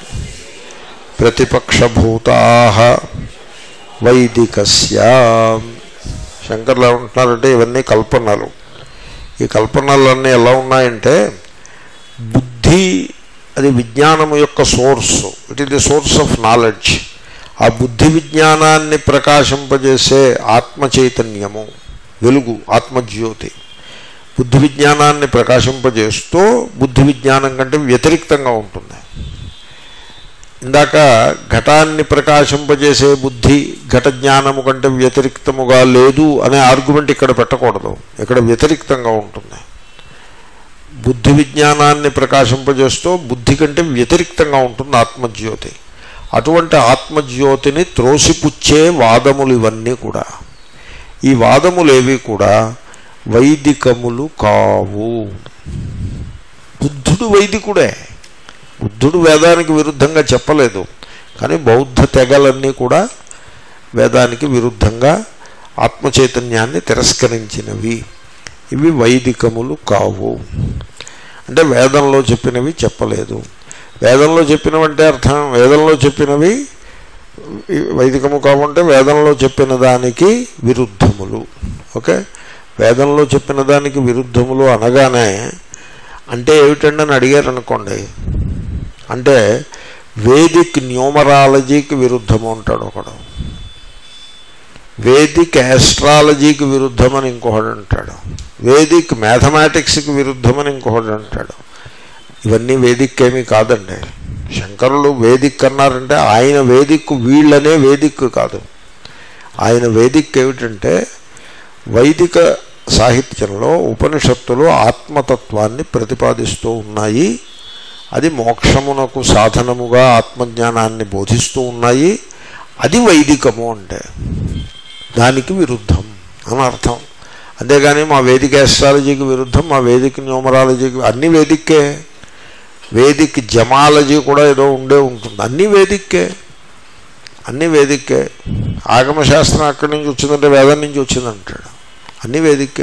ప్రతిపక్షభూతాః వైదికస్య. శంకర్లు ఏమంటున్నారంటే ఇవన్నీ కల్పనలు. ఈ కల్పనలన్నీ ఎలా ఉన్నాయంటే, బుద్ధి అది విజ్ఞానము యొక్క source, it is the source of knowledge. ఆ బుద్ధి విజ్ఞానాన్ని ప్రకాశింపజేసే ఆత్మ చైతన్యము, వెలుగు, ఆత్మజ్యోతి బుద్ధి విజ్ఞానాన్ని ప్రకాశింపజేస్తూ బుద్ధి విజ్ఞానం కంటే వ్యతిరిక్తంగా ఉంటుంది. ఇందాక ఘటాన్ని ప్రకాశింపజేసే బుద్ధి ఘట జ్ఞానము కంటే వ్యతిరిక్తముగా లేదు అనే ఆర్గ్యుమెంట్ ఇక్కడ పెట్టకూడదు. ఇక్కడ వ్యతిరిక్తంగా ఉంటుంది. బుద్ధి విజ్ఞానాన్ని ప్రకాశింపజేస్తూ బుద్ధి కంటే వ్యతిరిక్తంగా ఉంటుంది ఆత్మజ్యోతి. అటువంటి ఆత్మజ్యోతిని త్రోసిపుచ్చే వాదములు ఇవన్నీ కూడా. ఈ వాదములేవి కూడా వైదికములు కావు. బుద్ధుడు వైదికుడే. బుద్ధుడు వేదానికి విరుద్ధంగా చెప్పలేదు, కానీ బౌద్ధ తెగలన్నీ కూడా వేదానికి విరుద్ధంగా ఆత్మచైతన్యాన్ని తిరస్కరించినవి. ఇవి వైదికములు కావు. అంటే వేదంలో చెప్పినవి చెప్పలేదు. వేదంలో చెప్పినవంటే అర్థం, వేదంలో చెప్పినవి వైదికము కావంటే వేదంలో చెప్పిన దానికి విరుద్ధములు. ఓకే, వేదంలో చెప్పిన దానికి విరుద్ధములు అనగానే అంటే ఏమిటండి అని అడిగారు అనుకోండి, అంటే వేదిక్ న్యూమరాలజీకి విరుద్ధము అంటాడు ఒకడు, వేదిక్ ఆస్ట్రాలజీకి విరుద్ధమని ఇంకొకడు అంటాడు, వేదిక్ మ్యాథమెటిక్స్కి విరుద్ధమని ఇంకొకడు అంటాడు. ఇవన్నీ వేదిక్ ఏమీ కాదండి. శంకరులు వేదిక్ అన్నారంటే ఆయన వేదిక్, వీళ్ళనే వేదిక్ కాదు. ఆయన వేదిక్ ఏమిటంటే వైదిక సాహిత్యంలో ఉపనిషత్తులు ఆత్మతత్వాన్ని ప్రతిపాదిస్తూ ఉన్నాయి. అది మోక్షమునకు సాధనముగా ఆత్మజ్ఞానాన్ని బోధిస్తూ ఉన్నాయి. అది వైదికము అంటే దానికి విరుద్ధం అని అర్థం. అంతేగాని మా వేదిక ఆస్ట్రాలజీకి విరుద్ధం, మా వేదిక న్యూమరాలజీకి, అన్నీ వేదిక్కే. వేదిక్ జమాలజీ కూడా ఏదో ఉంటుంది, అన్నీ వేదిక్కే, అన్నీ వేదిక్కే. ఆగమశాస్త్రం అక్కడి నుంచి వచ్చిందంటే వేదం నుంచి వచ్చిందంటాడు, అన్నీ వేదిక్కే.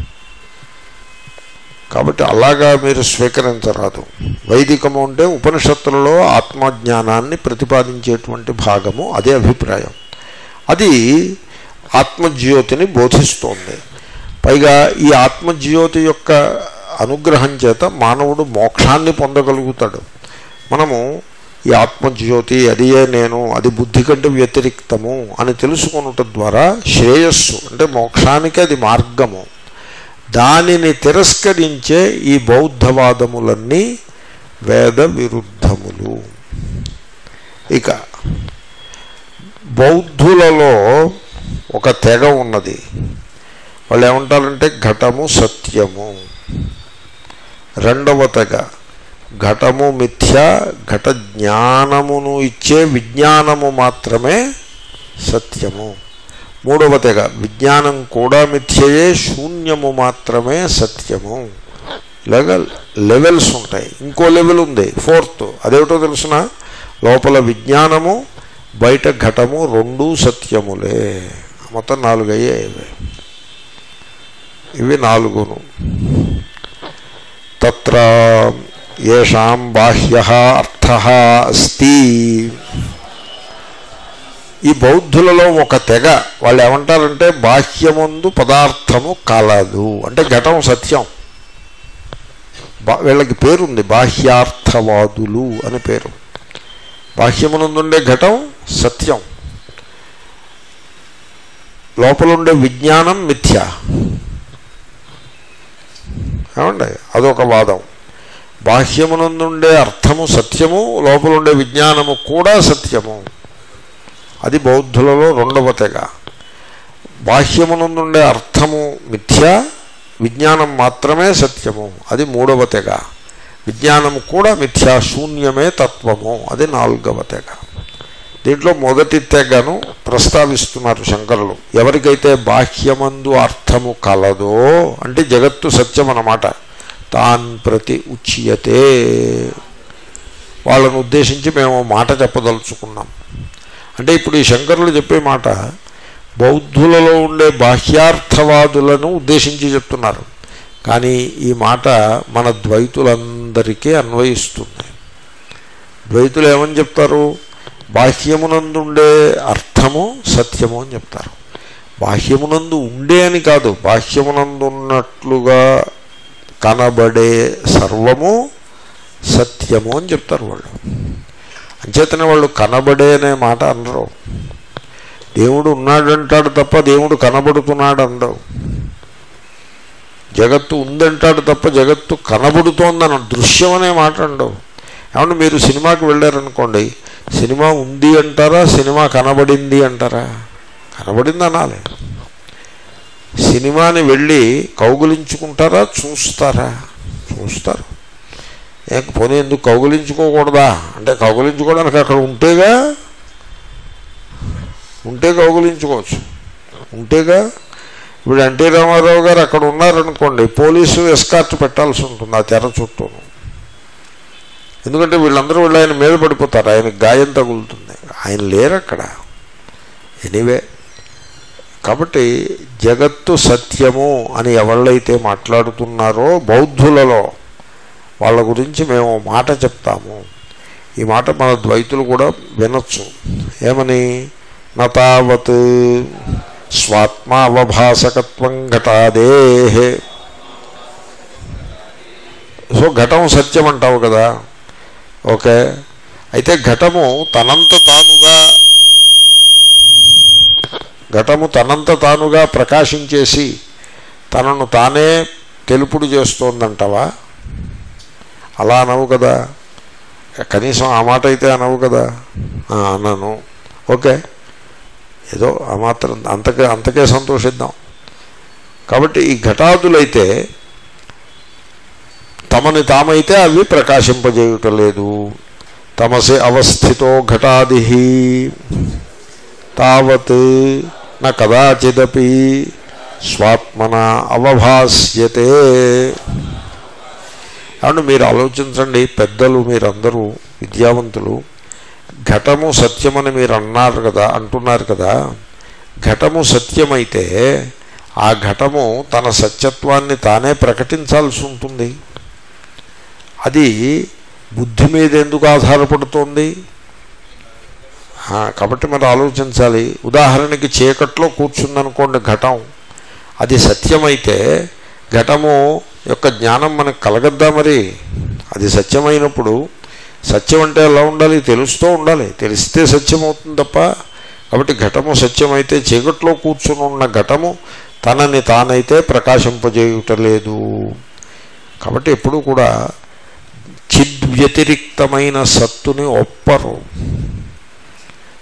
కాబట్టి అలాగా మీరు స్వీకరించరాదు. వైదికము అంటే ఉపనిషత్తులలో ఆత్మజ్ఞానాన్ని ప్రతిపాదించేటువంటి భాగము, అదే అభిప్రాయం. అది ఆత్మజ్యోతిని బోధిస్తోంది. పైగా ఈ ఆత్మజ్యోతి యొక్క అనుగ్రహం చేత మానవుడు మోక్షాన్ని పొందగలుగుతాడు. మనము ఈ ఆత్మజ్యోతి అదియే నేను, అది బుద్ధి కంటే వ్యతిరిక్తము అని తెలుసుకొనుట ద్వారా శ్రేయస్సు అంటే మోక్షానికి అది మార్గము. దానిని తిరస్కరించే ఈ బౌద్ధవాదములన్నీ వేద విరుద్ధములు. ఇక బౌద్ధులలో ఒక తెగ ఉన్నది. వాళ్ళు ఏమంటారంటే ఘటము సత్యము. రెండవ తెగ ఘటము మిథ్య, ఘట జ్ఞానమును ఇచ్చే విజ్ఞానము మాత్రమే సత్యము. మూడవ తెగ విజ్ఞానం కూడా మిథ్యయే, శూన్యము మాత్రమే సత్యము. ఇలాగా లెవెల్స్ ఉంటాయి. ఇంకో లెవెల్ ఉంది ఫోర్త్. అదేమిటో తెలుసిన, లోపల విజ్ఞానము బయట ఘటము రెండూ సత్యములే. మొత్తం 4 అయ్యాయి. ఇవి 4. తత్ర ఏషాం బాహ్యః అర్థః అస్తి. ఈ బౌద్ధులలో ఒక తెగ వాళ్ళు ఏమంటారంటే బాహ్యమందు పదార్థము కలదు అంటే ఘటం సత్యం. వీళ్ళకి పేరుంది, బాహ్యార్థవాదులు అని పేరు. బాహ్యమునందుండే ఘటం సత్యం, లోపలుండే విజ్ఞానం మిథ్య. ఏమండి, అదొక వాదం. బాహ్యమునందుండే అర్థము సత్యము, లోపలుండే విజ్ఞానము కూడా సత్యము. అది బౌద్ధులలో రెండవ తెగ. బాహ్యమునందుండే అర్థము మిథ్య, విజ్ఞానం మాత్రమే సత్యము. అది మూడవ తెగ. విజ్ఞానము కూడా మిథ్యా, శూన్యమే తత్వము. అది 4వ తెగ. దీంట్లో మొదటి తెగను ప్రస్తావిస్తున్నారు శంకరులు. ఎవరికైతే బాహ్యమందు అర్థము కలదో అంటే జగత్తు సత్యం అన్నమాట, తాన్ ప్రతి ఉచ్యతే, వాళ్ళను ఉద్దేశించి మేము మాట చెప్పదలుచుకున్నాం. అంటే ఇప్పుడు ఈ శంకరులు చెప్పే మాట బౌద్ధులలో ఉండే బాహ్యార్థవాదులను ఉద్దేశించి చెప్తున్నారు. కానీ ఈ మాట మన ద్వైతులందరికీ అన్వయిస్తుంది. ద్వైతులు ఏమని చెప్తారు? బాహ్యమునందుండే అర్థము సత్యము అని చెప్తారు. బాహ్యమునందు ఉండే అని కాదు, బాహ్యమునందున్నట్లుగా కనబడే సర్వము సత్యము అని చెప్తారు వాళ్ళు. అంచేతనే వాళ్ళు కనబడే అనే మాట అనరు. దేవుడు ఉన్నాడంటాడు తప్ప దేవుడు కనబడుతున్నాడు అనరు. జగత్తు ఉందంటాడు తప్ప జగత్తు కనబడుతోందని దృశ్యం అనే మాట అండవు. ఏమంటే మీరు సినిమాకి వెళ్ళారనుకోండి, సినిమా ఉంది అంటారా, సినిమా కనబడింది అంటారా? కనబడింది అనాలి. సినిమాని వెళ్ళి కౌగులించుకుంటారా, చూస్తారా? చూస్తారు. పోనీ ఎందుకు కౌగులించుకోకూడదా అంటే కౌగులించుకోవడానికి అక్కడ ఉంటే కౌగులించుకోవచ్చు, ఉంటేగా. ఇప్పుడు ఎన్టీ రామారావు గారు అక్కడ ఉన్నారనుకోండి, పోలీసు ఎస్కార్ట్ పెట్టాల్సి ఉంటుంది ఆ తెర చుట్టూను. ఎందుకంటే వీళ్ళందరూ వీళ్ళు ఆయన మీద పడిపోతారు, ఆయనకు గాయం తగులుతుంది. ఆయన లేరు అక్కడ. ఎనీవే, కాబట్టి జగత్తు సత్యము అని ఎవళ్ళైతే మాట్లాడుతున్నారో బౌద్ధులలో, వాళ్ళ గురించి మేము మాట చెప్తాము. ఈ మాట మన ద్వైతులు కూడా వినొచ్చు. ఏమని? నతావత్ స్వాత్మావభాసకత్వం ఘటాదేహే. సో ఘటం సత్యం అంటావు కదా, ఓకే. అయితే ఘటము తనంత తానుగా ప్రకాశించేసి తనను తానే తెలుపుడు చేస్తోందంటావా? అలా అనవు కదా, కనీసం ఆ మాట అయితే అనవు కదా. అన్నాను, ఓకే, ఏదో ఆ మాత్రం అంతకే సంతోషిద్దాం. కాబట్టి ఈ ఘటాదులైతే తమని తామైతే అవి ప్రకాశింపజేయుటలేదు. తమసి అవస్థితో ఘటాది తావత్ న కదాచిదపి స్వాత్మన అవభాస్యతే. కాబట్టి మీరు ఆలోచించండి, పెద్దలు, మీరందరూ విద్యావంతులు. ఘటము సత్యమని మీరు అంటున్నారు కదా. ఘటము సత్యమైతే ఆ ఘటము తన సత్యత్వాన్ని తానే ప్రకటించాల్సి ఉంటుంది. అది బుద్ధి మీద ఎందుకు ఆధారపడుతోంది? కాబట్టి మరి ఆలోచించాలి. ఉదాహరణకి చీకట్లో కూర్చుందనుకోండి ఘటం, అది సత్యమైతే ఘటము యొక్క జ్ఞానం మనకు కలగద్దా? మరి అది సత్యమైనప్పుడు, సత్యం అంటే ఎలా ఉండాలి? తెలుస్తూ ఉండాలి, తెలిస్తే సత్యం అవుతుంది తప్ప. కాబట్టి ఘటము సత్యమైతే చీకట్లో కూర్చుని ఉన్న ఘటము తనని తానైతే ప్రకాశింపజేయుటలేదు. కాబట్టి ఎప్పుడు కూడా చిద్వ్యతిరిక్తమైన సత్తుని ఒప్పరు.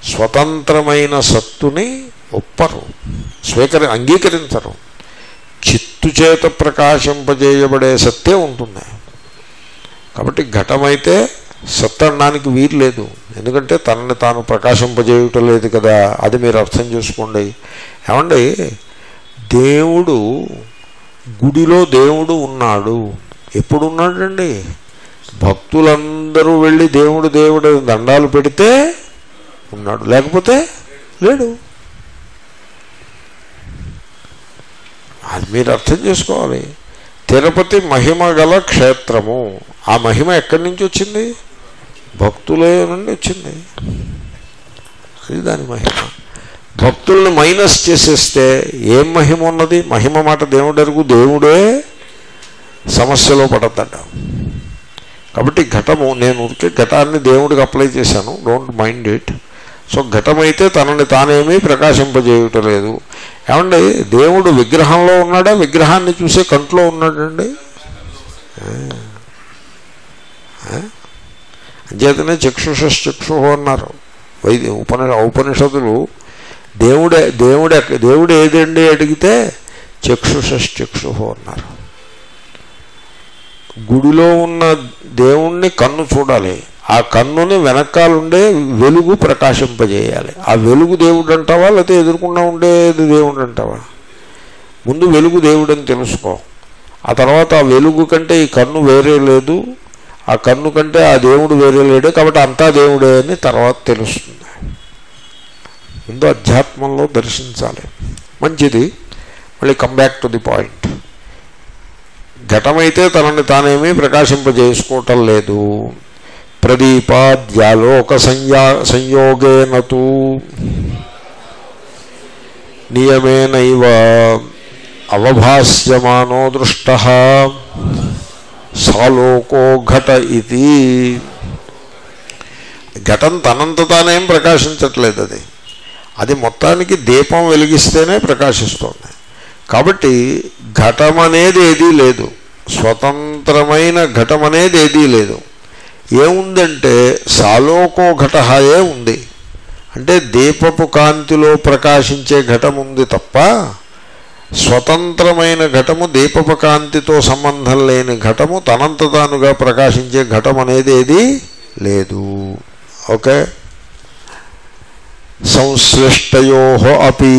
స్వతంత్రమైన సత్తుని ఒప్పరు, అంగీకరించరు. చిత్తు చేత ప్రకాశింపజేయబడే సత్తే ఉంటుంది. కాబట్టి ఘటమైతే సత్తు అనడానికి వీలు లేదు, ఎందుకంటే తనని తాను ప్రకాశింపజేయటం లేదు కదా. అది మీరు అర్థం చేసుకోండి. ఏమండి, దేవుడు గుడిలో దేవుడు ఉన్నాడు. ఎప్పుడు ఉన్నాడండి? భక్తులందరూ వెళ్ళి దేవుడు దేవుడు దండాలు పెడితే ఉన్నాడు, లేకపోతే లేడు. అది మీరు అర్థం చేసుకోవాలి. తిరుపతి మహిమ గల క్షేత్రము, ఆ మహిమ ఎక్కడి నుంచి వచ్చింది? భక్తుల నుండి వచ్చింది. అది దాని మహిమ. భక్తుల్ని మైనస్ చేసేస్తే ఏం మహిమ ఉన్నది? మహిమ మాట దేవుడు అరుగు, దేవుడే సమస్యలో పడతాడు. కాబట్టి ఘటము, నేను ఊరికే ఘటాన్ని దేవుడికి అప్లై చేశాను, డోంట్ మైండ్ ఇట్. సో ఘటమైతే తనని తానేమీ ప్రకాశింపజేయటం లేదు. ఏమండి, దేవుడు విగ్రహంలో ఉన్నాడా? విగ్రహాన్ని చూసే కంట్లో ఉన్నాడండి. అంచేతనే చక్షుషశ్చక్షు అన్నారు ఉపనిషత్తులు. దేవుడు ఏదండి అడిగితే చక్షుషశ్చక్షు అన్నారు. గుడిలో ఉన్న దేవుణ్ణి కన్ను చూడాలి, ఆ కన్నుని వెనకాలుండే వెలుగు ప్రకాశింపజేయాలి. ఆ వెలుగు దేవుడు అంటావా, లేకపోతే ఎదురుకుండా ఉండేది దేవుడు అంటావా? ముందు వెలుగు దేవుడని తెలుసుకో. ఆ తర్వాత ఆ వెలుగు కంటే ఈ కన్ను వేరే లేదు, ఆ కన్ను కంటే ఆ దేవుడు వేరే లేడే, కాబట్టి అంతా దేవుడే అని తర్వాత తెలుస్తుంది. ముందు అధ్యాత్మంలో దర్శించాలి. మంచిది. మళ్ళీ come back to the point. ఘటమైతే తనని తానేమీ ప్రకాశింపజేసుకోవటం లేదు. ప్రదీపాద్యాలోక సంయోగేనతు నియమేనైవ అవభాస్యమానో దృష్టః సాలోకో ఘట ఇది. ఘటం తనంత తానేం ప్రకాశించట్లేదు, అది మొత్తానికి దీపం వెలిగిస్తేనే ప్రకాశిస్తోంది. కాబట్టి ఘటం అనేది ఏదీ లేదు, స్వతంత్రమైన ఘటం అనేది ఏదీ లేదు. ఏముందంటే సాలోకో ఘటహయే ఉంది. అంటే దీపపు కాంతిలో ప్రకాశించే ఘటం ఉంది తప్ప స్వతంత్రమైన ఘటము, దీపపు కాంతితో సంబంధం లేని ఘటము, తనంత తానుగా ప్రకాశించే ఘటం అనేది ఏదీ లేదు. ఓకే. సంశ్లిష్టయోః అపి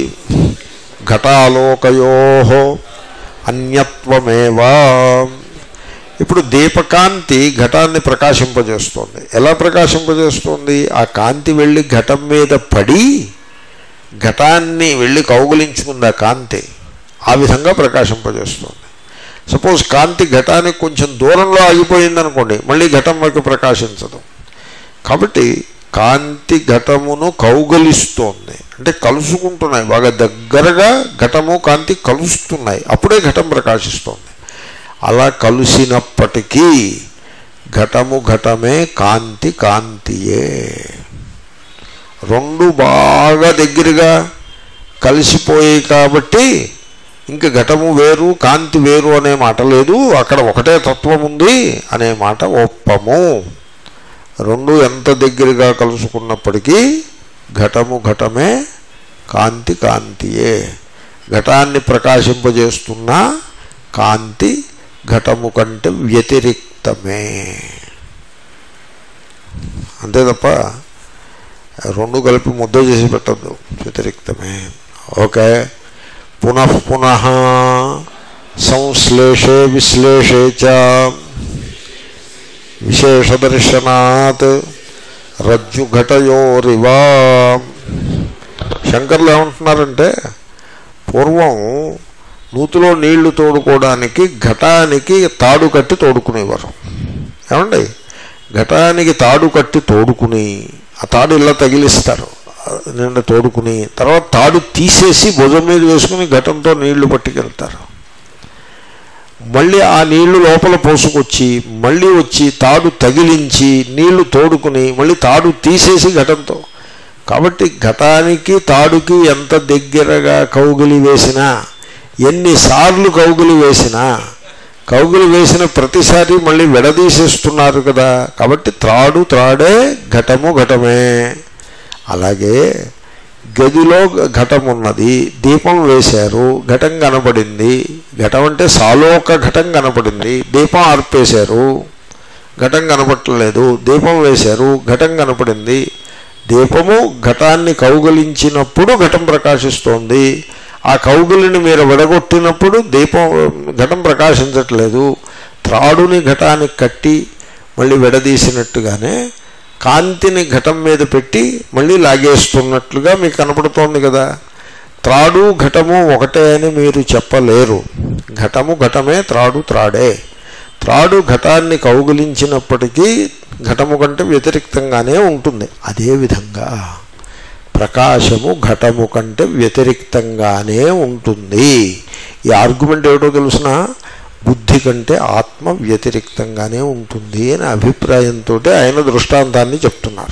ఘటాలోకయోః అన్యత్వమేవా. ఇప్పుడు దీపకాంతి ఘటాన్ని ప్రకాశింపజేస్తుంది. ఎలా ప్రకాశింపజేస్తుంది? ఆ కాంతి వెళ్ళి ఘటం మీద పడి ఘటాన్ని వెళ్ళి కౌగులించుకుంది ఆ కాంతి, ఆ విధంగా ప్రకాశింపజేస్తుంది. సపోజ్ కాంతి ఘటానికి కొంచెం దూరంలో ఆగిపోయిందనుకోండి, మళ్ళీ ఘటం వైపు ప్రకాశించదు. కాబట్టి కాంతి ఘటమును కౌగలిస్తోంది, అంటే కలుసుకుంటున్నాయి, బాగా దగ్గరగా ఘటము కాంతి కలుస్తున్నాయి, అప్పుడే ఘటం ప్రకాశిస్తోంది. అలా కలిసినప్పటికీ ఘటము ఘటమే, కాంతి కాంతియే. రెండు బాగా దగ్గరగా కలిసిపోయాయి కాబట్టి ఇంక ఘటము వేరు కాంతి వేరు అనే మాట లేదు, అక్కడ ఒకటే తత్వం ఉంది అనే మాట ఒప్పము. రెండు ఎంత దగ్గరగా కలుసుకున్నప్పటికీ ఘటము ఘటమే, కాంతి కాంతియే. ఘటాన్ని ప్రకాశింపజేస్తున్న కాంతి ఘటము కంటే వ్యతిరిక్తమే, అంతే తప్ప రెండు కలిపి ముద్ద చేసి పెట్టద్దు, వ్యతిరిక్తమే. ఓకే. పునః పునః సంశ్లేషే విశ్లేషే చ విశేషదర్శనాత్ రజ్జుఘటయోరివా. శంకర్లు ఏమంటున్నారంటే, పూర్వం నూతిలో నీళ్లు తోడుకోవడానికి ఘటానికి తాడు కట్టి తోడుకునేవారు. ఏమండి, ఘటానికి తాడు కట్టి తోడుకుని ఆ తాడు ఇలా తగిలిస్తారు, నిండా తోడుకుని తర్వాత తాడు తీసేసి భుజం మీద వేసుకుని ఘటంతో నీళ్లు పట్టుకెళ్తారు. మళ్ళీ ఆ నీళ్లు లోపల పోసుకొచ్చి మళ్ళీ వచ్చి తాడు తగిలించి నీళ్లు తోడుకుని మళ్ళీ తాడు తీసేసి ఘటంతో. కాబట్టి ఘటానికి తాడుకి ఎంత దగ్గరగా కౌగిలి వేసినా, ఎన్నిసార్లు కౌగిలి వేసినా, కౌగిలి వేసిన ప్రతిసారి మళ్ళీ విడదీసేస్తున్నారు కదా. కాబట్టి త్రాడు త్రాడే, ఘటము ఘటమే. అలాగే గదిలో ఘటం ఉన్నది, దీపం వేశారు, ఘటం కనపడింది. ఘటం అంటే సాలోక ఘటం కనపడింది. దీపం ఆర్పేశారు, ఘటం కనపడలేదు. దీపం వేశారు, ఘటం కనపడింది. దీపము ఘటాన్ని కౌగలించినప్పుడు ఘటం ప్రకాశిస్తోంది. ఆ కౌగులిని మీరు విడగొట్టినప్పుడు ఘటం ప్రకాశించట్లేదు. త్రాడుని ఘటానికి కట్టి మళ్ళీ విడదీసినట్టుగానే కాంతిని ఘటం మీద పెట్టి మళ్ళీ లాగేస్తున్నట్లుగా మీకు కనపడుతోంది కదా. త్రాడు ఘటము ఒకటే అని మీరు చెప్పలేరు. ఘటము ఘటమే, త్రాడు త్రాడే. త్రాడు ఘటాన్ని కౌగులించినప్పటికీ ఘటము కంటే వ్యతిరిక్తంగానే ఉంటుంది. అదేవిధంగా ప్రకాశము ఘటము కంటే వ్యతిరిక్తంగానే ఉంటుంది. ఈ ఆర్గ్యుమెంట్ ఏమిటో తెలుసిన, బుద్ధి కంటే ఆత్మ వ్యతిరిక్తంగానే ఉంటుంది అనే అభిప్రాయంతో ఆయన దృష్టాంతాన్ని చెప్తున్నారు.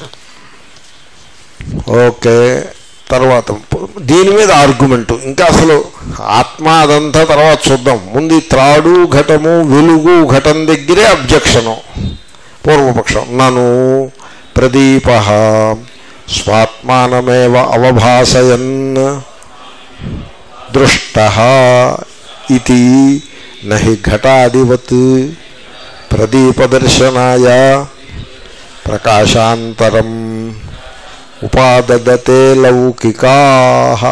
ఓకే, తర్వాత దీని మీద ఆర్గ్యుమెంటు ఇంకా అసలు ఆత్మ అదంతా తర్వాత చూద్దాం. ముందు త్రాడు ఘటము వెలుగు ఘటం దగ్గరే అబ్జెక్షను. పూర్వపక్షం, నను ప్రదీప స్వాత్మానమేవ అవభాసయన్ దృష్టః ఇతి నహి ఘటాదివత్ ప్రదీపదర్శనాయ ప్రకాశాంతరం ఉపాదదతే లౌకికాః.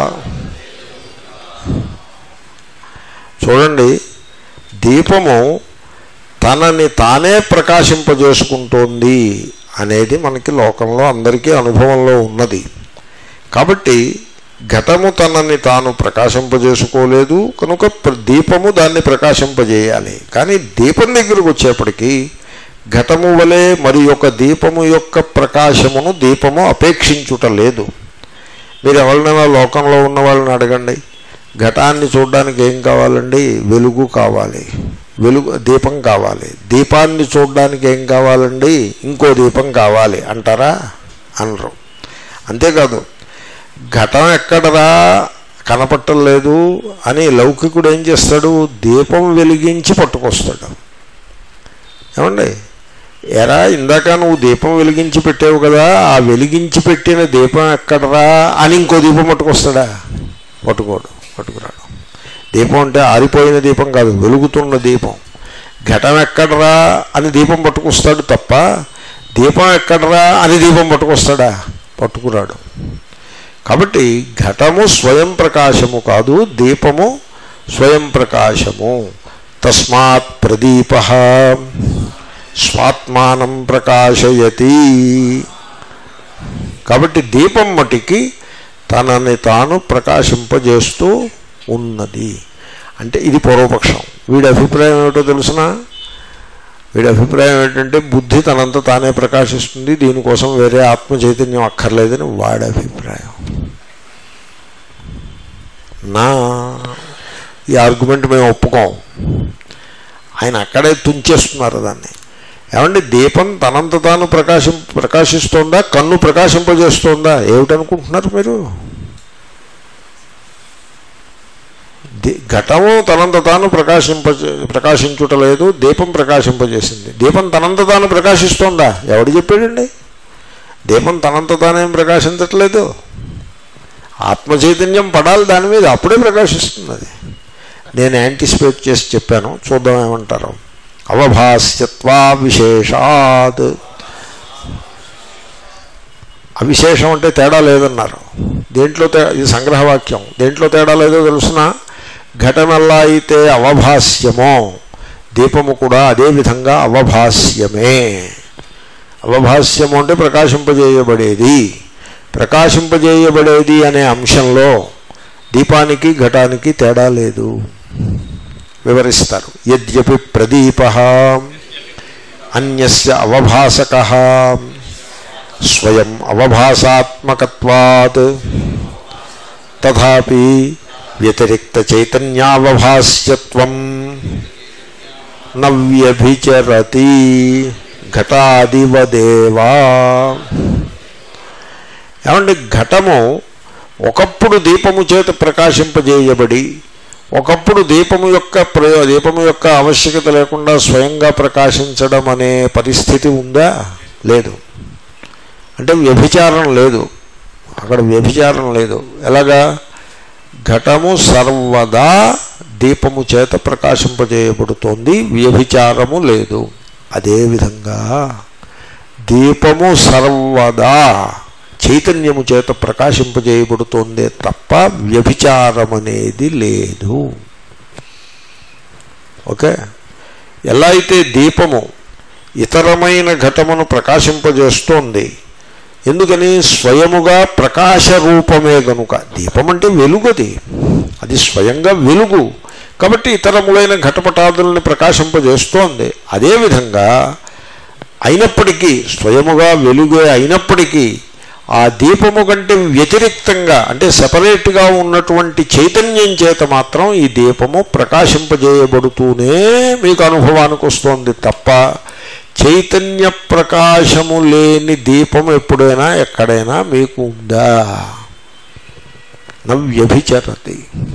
చూడండి, దీపము తనని తానే ప్రకాశింపజేసుకుంటోంది అనేది మనకి లోకంలో అందరికీ అనుభవంలో ఉన్నది. కాబట్టి ఘటము తనని తాను ప్రకాశింపజేసుకోలేదు కనుక దీపము దాన్ని ప్రకాశింపజేయాలి. కానీ దీపం దగ్గరకు వచ్చేప్పటికీ ఘటము వలె మరి యొక్క దీపము యొక్క ప్రకాశమును దీపము అపేక్షించుట లేదు. మీరు ఎవరినైనా లోకంలో ఉన్న వాళ్ళని అడగండి, ఘటాన్ని చూడడానికి ఏం కావాలండి? వెలుగు కావాలి, దీపం కావాలి. దీపాన్ని చూడడానికి ఏం కావాలండి? ఇంకో దీపం కావాలి అంటారా? అనరు. అంతేకాదు, ఘటం ఎక్కడరా కనపట్టలేదు అని లౌకికుడు ఏం చేస్తాడు? దీపం వెలిగించి పట్టుకొస్తాడు. ఏమండి, ఎరా ఇందాక నువ్వు దీపం వెలిగించి పెట్టావు కదా, ఆ వెలిగించి పెట్టిన దీపం ఎక్కడరా అని ఇంకో దీపం పట్టుకొస్తాడా? పట్టుకురాడు. దీపం అంటే ఆరిపోయిన దీపం కాదు, వెలుగుతున్న దీపం. ఘటం ఎక్కడరా అని దీపం పట్టుకొస్తాడు తప్ప దీపం ఎక్కడరా అని దీపం పట్టుకొస్తాడా? పట్టుకురాడు. కాబట్టి ఘటము స్వయం ప్రకాశము కాదు, దీపము స్వయం ప్రకాశము. తస్మాత్ ప్రదీప స్వాత్మానం ప్రకాశయతి. కాబట్టి దీపం మటికి తనని తాను ప్రకాశింపజేస్తూ ఉన్నది. అంటే ఇది పూర్వపక్షం. వీడి అభిప్రాయం ఏమిటో తెలుసిన? వీడి అభిప్రాయం ఏంటంటే బుద్ధి తనంత తానే ప్రకాశిస్తుంది, దీనికోసం వేరే ఆత్మ చైతన్యం అక్కర్లేదని వాడి అభిప్రాయం. ఈ ఆర్గ్యుమెంట్ మేము ఒప్పుకోం. ఆయన అక్కడే తుంచేస్తున్నారు దాన్ని. ఏమంటే దీపం తనంత తాను ప్రకాశిస్తోందా, కన్ను ప్రకాశింపజేస్తోందా? ఏమిటనుకుంటున్నారు మీరు? ఘటము తనంత తాను ప్రకాశించుటలేదు, దీపం ప్రకాశింపజేసింది. దీపం తనంత తాను ప్రకాశిస్తోందా? ఎవడు చెప్పాడండి? దీపం తనంత తానేం ప్రకాశించట్లేదు. ఆత్మచైతన్యం పడాలి దాని మీద, అప్పుడే ప్రకాశిస్తుంది. అది నేను యాంటిసిపేట్ చేసి చెప్పాను, చూద్దాం ఏమంటారు. అవభాస్యత్వా విశేషాత్. అవిశేషం అంటే తేడా లేదన్నారు. దేంట్లో ఇది సంగ్రహవాక్యం. దేంట్లో తేడా లేదో తెలుసిన? ఘటనల్లా అయితే అవభాస్యమో దీపము కూడా అదేవిధంగా అవభాస్యమే. అవభాస్యము అంటే ప్రకాశింపజేయబడేది. ప్రకాశింపజేయబడేది అనే అంశంలో దీపానికి ఘటానికి తేడా లేదు. వివరిస్తారు. యద్యపి ప్రదీపః అన్యస్య అవభాసకః స్వయం అవభాసాత్మకత్వాత్ తథాపి వ్యతిరిక్త చైతన్యావభాస్యత్వం న వ్యభిచరతి ఘటాదివదేవా. ఏమంటే ఘటము ఒకప్పుడు దీపము చేత ప్రకాశింపజేయబడి ఒకప్పుడు దీపము యొక్క ఆవశ్యకత లేకుండా స్వయంగా ప్రకాశించడం అనే పరిస్థితి ఉందా? లేదు. అంటే వ్యభిచారం లేదు, అక్కడ వ్యభిచారం లేదు. ఎలాగా? ఘటము సర్వదా దీపము చేత ప్రకాశింపజేయబడుతోంది, వ్యభిచారము లేదు. అదేవిధంగా దీపము సర్వదా చైతన్యము చేత ప్రకాశింపజేయబడుతోందే తప్ప వ్యభిచారం అనేది లేదు. ఓకే. ఎలా అయితే దీపము ఇతరమైన ఘటమును ప్రకాశింపజేస్తోంది, ఎందుకని? స్వయముగా ప్రకాశ రూపమే గనుక. దీపం అంటే వెలుగది, అది స్వయంగా వెలుగు కాబట్టి ఇతరములైన ఘటపటాదులను ప్రకాశింపజేస్తోంది. అదేవిధంగా అయినప్పటికీ, స్వయముగా వెలుగే అయినప్పటికీ ఆ దీపము కంటే వ్యతిరిక్తంగా అంటే సెపరేట్గా ఉన్నటువంటి చైతన్యం చేత మాత్రం ఈ దీపము ప్రకాశింపజేయబడుతూనే మీకు అనుభవానికి వస్తుంది తప్ప చైతన్య ప్రకాశము లేని దీపం ఎప్పుడైనా ఎక్కడైనా మీకు ఉందా? నవ్యభిచరతి.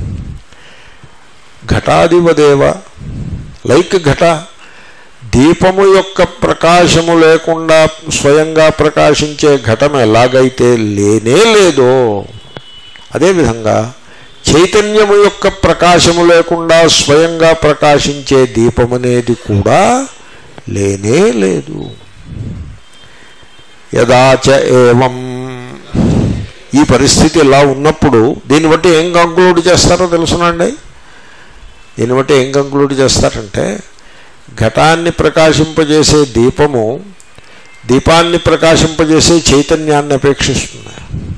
ఘటాదివదేవ, లైక్ ఘట, దీపము యొక్క ప్రకాశము లేకుండా స్వయంగా ప్రకాశించే ఘటం ఎలాగైతే లేనే లేదో, అదేవిధంగా చైతన్యము యొక్క ప్రకాశము లేకుండా స్వయంగా ప్రకాశించే దీపం అనేది కూడా లేనే లేదు. యదాచ ఏవం, ఈ పరిస్థితి ఇలా ఉన్నప్పుడు దీన్ని బట్టి ఏం కంక్లూడ్ చేస్తారో తెలుసునండి. దీన్ని బట్టి ఏం కంక్లూడ్ చేస్తారంటే, ఘటాన్ని ప్రకాశింపజేసే దీపము దీపాన్ని ప్రకాశింపజేసే చైతన్యాన్ని అపేక్షిస్తుంది.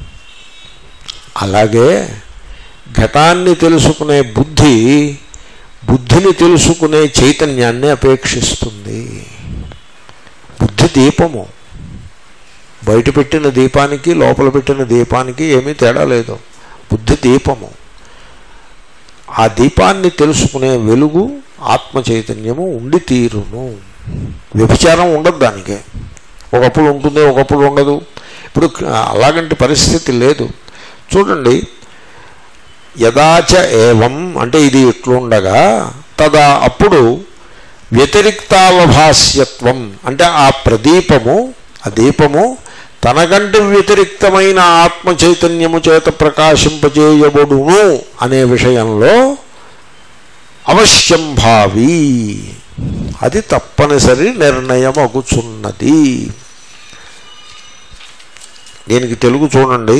అలాగే ఘటాన్ని తెలుసుకునే బుద్ధి బుద్ధిని తెలుసుకునే చైతన్యాన్ని అపేక్షిస్తుంది. బుద్ధి దీపము, బయట పెట్టిన దీపానికి లోపల పెట్టిన దీపానికి ఏమీ తేడా లేదు. బుద్ధి దీపము, ఆ దీపాన్ని తెలుసుకునే వెలుగు ఆత్మ చైతన్యము ఉండి తీరును. వ్యభిచారం ఉండదు దానికి. ఒకప్పుడు ఉంటుంది, ఒకప్పుడు ఉండదు. ఇప్పుడు అలాగంటి పరిస్థితి లేదు. చూడండి, యదాచ ఏవం అంటే ఇది ఇట్లుండగా, తదా అప్పుడు వ్యతిరిక్తావభాస్యత్వం అంటే ఆ ప్రదీపము, ఆ దీపము తనకంటే వ్యతిరిక్తమైన ఆత్మ చైతన్యము చేత ప్రకాశింపజేయబడును అనే విషయంలో అవశ్యం భావి, అది తప్పనిసరి నిర్ణయం అగుచున్నది. దీనికి తెలుగు చూడండి.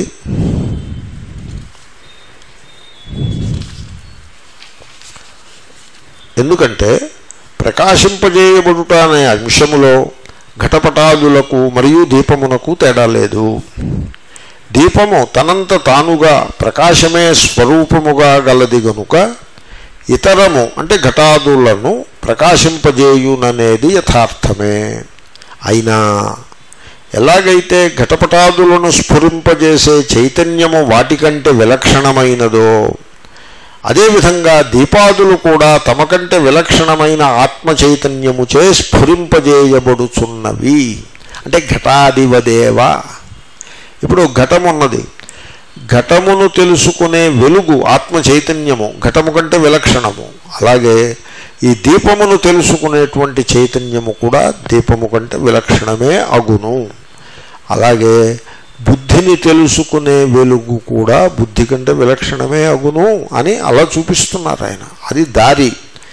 ఎందుకంటే ప్రకాశింపజేయబడుట అనే అంశములో ఘటపటాదులకు మరియు దీపమునకు తేడా లేదు. దీపము తనంత తానుగా ప్రకాశమే స్వరూపముగా గలది గనుక ఇతరము అంటే ఘటాదులను ప్రకాశింపజేయుననేది యథార్థమే. అయినా ఎలాగైతే ఘటపటాదులను స్ఫురింపజేసే చైతన్యము వాటికంటే విలక్షణమైనదో, అదేవిధంగా దీపాదులు కూడా తమకంటే విలక్షణమైన ఆత్మ చైతన్యముచే స్ఫురింపజేయబడుచున్నవి. అంటే ఘటాదివదేవ. ఇప్పుడు ఘటమున్నది, ఘటమును తెలుసుకునే వెలుగు ఆత్మ చైతన్యము ఘటము కంటే విలక్షణము. అలాగే ఈ దీపమును తెలుసుకునేటువంటి చైతన్యము కూడా దీపము కంటే విలక్షణమే అగును. అలాగే బుద్ధిని తెలుసుకునే వెలుగు కూడా బుద్ధి కంటే విలక్షణమే అగును అని అలా చూపిస్తున్నారు ఆయన. అది దారి.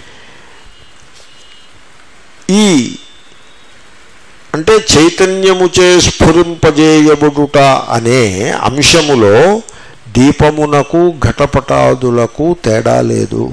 ఈ అంటే చైతన్యముచే స్ఫురింపజేయబడుట అనే అంశములో దీపమునకు ఘటపటాదులకు తేడా లేదు.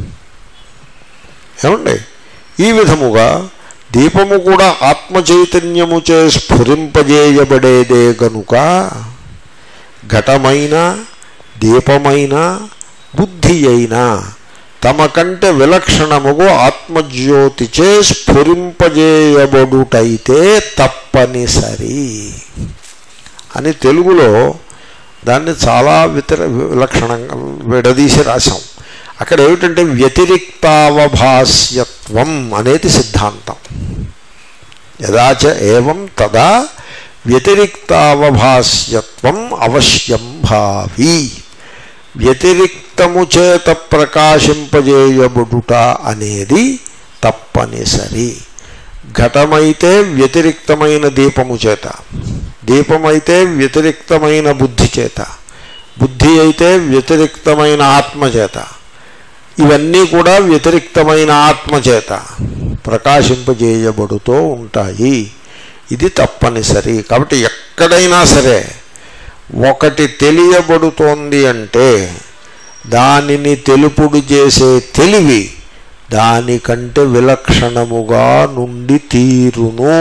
ఏమండి? ఈ విధముగా దీపము కూడా ఆత్మ చైతన్యముచే స్ఫురింపజేయబడేదే గనుక ఘటమైన దీపమైన బుద్ధి అయినా తమ కంటే విలక్షణముగు ఆత్మజ్యోతిచే స్ఫురింపజేయబడుటైతే తప్పనిసరి అని తెలుగులో దాన్ని చాలా విలక్షణంగా విడదీసి రాశాం. అక్కడ ఏమిటంటే వ్యతిరిక్తావభాస్యత్వం అనేది సిద్ధాంతం. యదాచ ఏవం తదా వ్యతిరిక్తావభాస్యత్వం అవశ్యం భావి. వ్యతిరిక్తము చేత ప్రకాశింపజేయబడుట అనేది తప్పనిసరి. ఘటమైతే వ్యతిరిక్తమైన దీపము చేత, దీపం అయితే వ్యతిరిక్తమైన బుద్ధి చేత, బుద్ధి అయితే వ్యతిరిక్తమైన ఆత్మ చేత, ఇవన్నీ కూడా వ్యతిరిక్తమైన ఆత్మ చేత ప్రకాశింపజేయబడుతూ ఉంటాయి. ఇది తప్పనిసరి. కాబట్టి ఎక్కడైనా సరే ఒకటి తెలియబడుతోంది అంటే దానిని తెలుపుడు చేసే తెలివి దానికంటే విలక్షణముగా నుండి తీరును.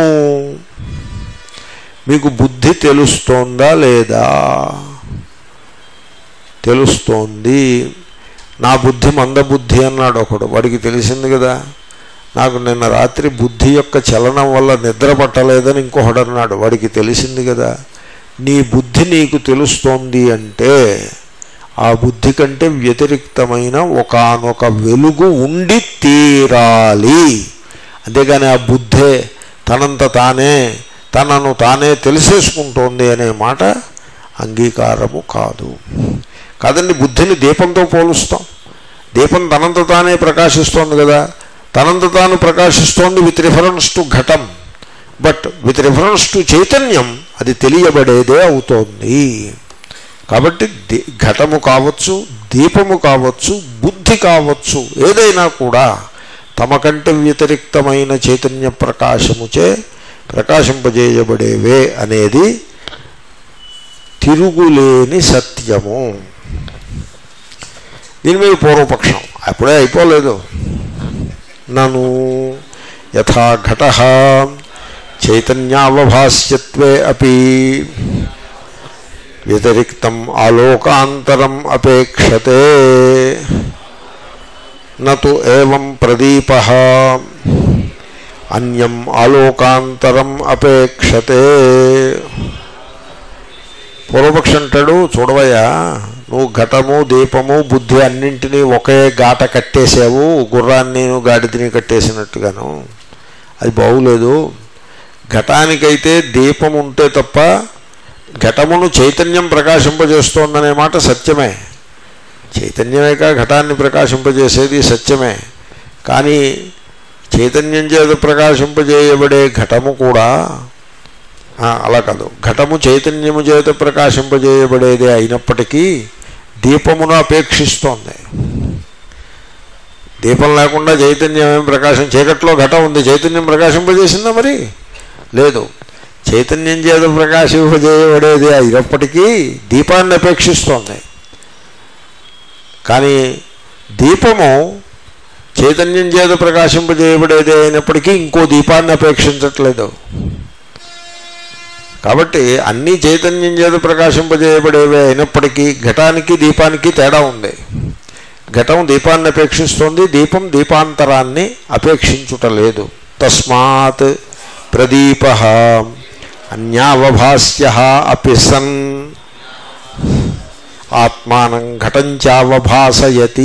మీకు బుద్ధి తెలుస్తోందా లేదా? తెలుస్తోంది. నా బుద్ధి మందబుద్ధి అన్నాడు ఒకడు. వాడికి తెలిసింది కదా, నాకు నిన్న రాత్రి బుద్ధి యొక్క చలనం వల్ల నిద్ర పట్టలేదని ఇంకొకడు అన్నాడు. వాడికి తెలిసింది కదా. నీ బుద్ధి నీకు తెలుస్తోంది అంటే ఆ బుద్ధి కంటే వ్యతిరిక్తమైన ఒకానొక వెలుగు ఉండి తీరాలి. అంతేగాని ఆ బుద్ధే తనంత తానే తనను తానే తెలిసేసుకుంటోంది అనే మాట అంగీకారము కాదు. కాదండి, బుద్ధిని దీపంతో పోలుస్తాం. దీపం తనంత తానే ప్రకాశిస్తోంది కదా, తనంత తాను ప్రకాశిస్తోంది విత్ రిఫరెన్స్ టు ఘటం. బట్ విత్ రిఫరెన్స్ టు చైతన్యం అది తెలియబడేదే అవుతోంది. కాబట్టి ఘటము కావచ్చు, దీపము కావచ్చు, బుద్ధి కావచ్చు, ఏదైనా కూడా తమ కంటే వ్యతిరిక్తమైన చైతన్య ప్రకాశముచే ప్రకాశింపజేయబడేవే అనేది తిరుగులేని సత్యము. దీని మీద పూర్వపక్షం అప్పుడే అయిపోలేదు. నను యథా ఘటః చైతన్యావభాస్యత్వే అపి వ్యతిరిక్తం ఆలోకాంతరం అపేక్షతే నతు ఏవం ప్రదీపః అన్యం ఆలోకాంతరం అపేక్షతే. పూర్వపక్షి అంటాడు, చూడవయ్యా, నువ్వు ఘటము, దీపము, బుద్ధి అన్నింటినీ ఒకే గాట కట్టేసావు, గుర్రాన్ని గాడిదని కట్టేసినట్టుగాను. అది బాగులేదు. ఘటానికైతే దీపం ఉంటే తప్ప ఘటమును చైతన్యం ప్రకాశింపజేస్తోందనే మాట సత్యమే. చైతన్యమేక ఘటాన్ని ప్రకాశింపజేసేది సత్యమే. కానీ చైతన్యం చేత ప్రకాశింపజేయబడే ఘటము కూడా అలా కాదు. ఘటము చైతన్యము చేత ప్రకాశింపజేయబడేదే అయినప్పటికీ దీపమును అపేక్షిస్తోంది. దీపం లేకుండా చైతన్యం ఏం ప్రకాశం, చీకట్లో ఘటం ఉంది, చైతన్యం ప్రకాశింపజేసిందా? మరి లేదు. చైతన్యం చేత ప్రకాశింపజేయబడేది అయినప్పటికీ దీపాన్ని అపేక్షిస్తోంది. కానీ దీపము చైతన్యం చేత ప్రకాశింపజేయబడేది అయినప్పటికీ ఇంకో దీపాన్ని అపేక్షించట్లేదు. కాబట్టి అన్నీ చైతన్యం చేత ప్రకాశింపజేయబడేవే అయినప్పటికీ ఘటానికి దీపానికి తేడా ఉంది. ఘటం దీపాన్ని అపేక్షిస్తోంది, దీపం దీపాంతరాన్ని అపేక్షించుటలేదు. తస్మాత్ ప్రదీపః అన్యావభాస్యః అపి సన్ ఆత్మానం ఘటంచావభాసయతి.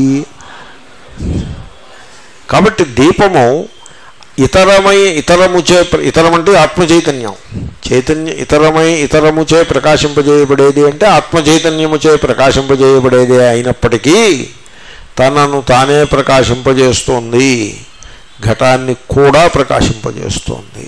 కాబట్టి దీపము ఇతరముచే, ఇతరమంటే ఆత్మచైతన్యం, ఇతరముచే ప్రకాశింపజేయబడేది అంటే ఆత్మచైతన్యముచే ప్రకాశింపజేయబడేది అయినప్పటికీ తనను తానే ప్రకాశింపజేస్తోంది, ఘటాన్ని కూడా ప్రకాశింపజేస్తోంది.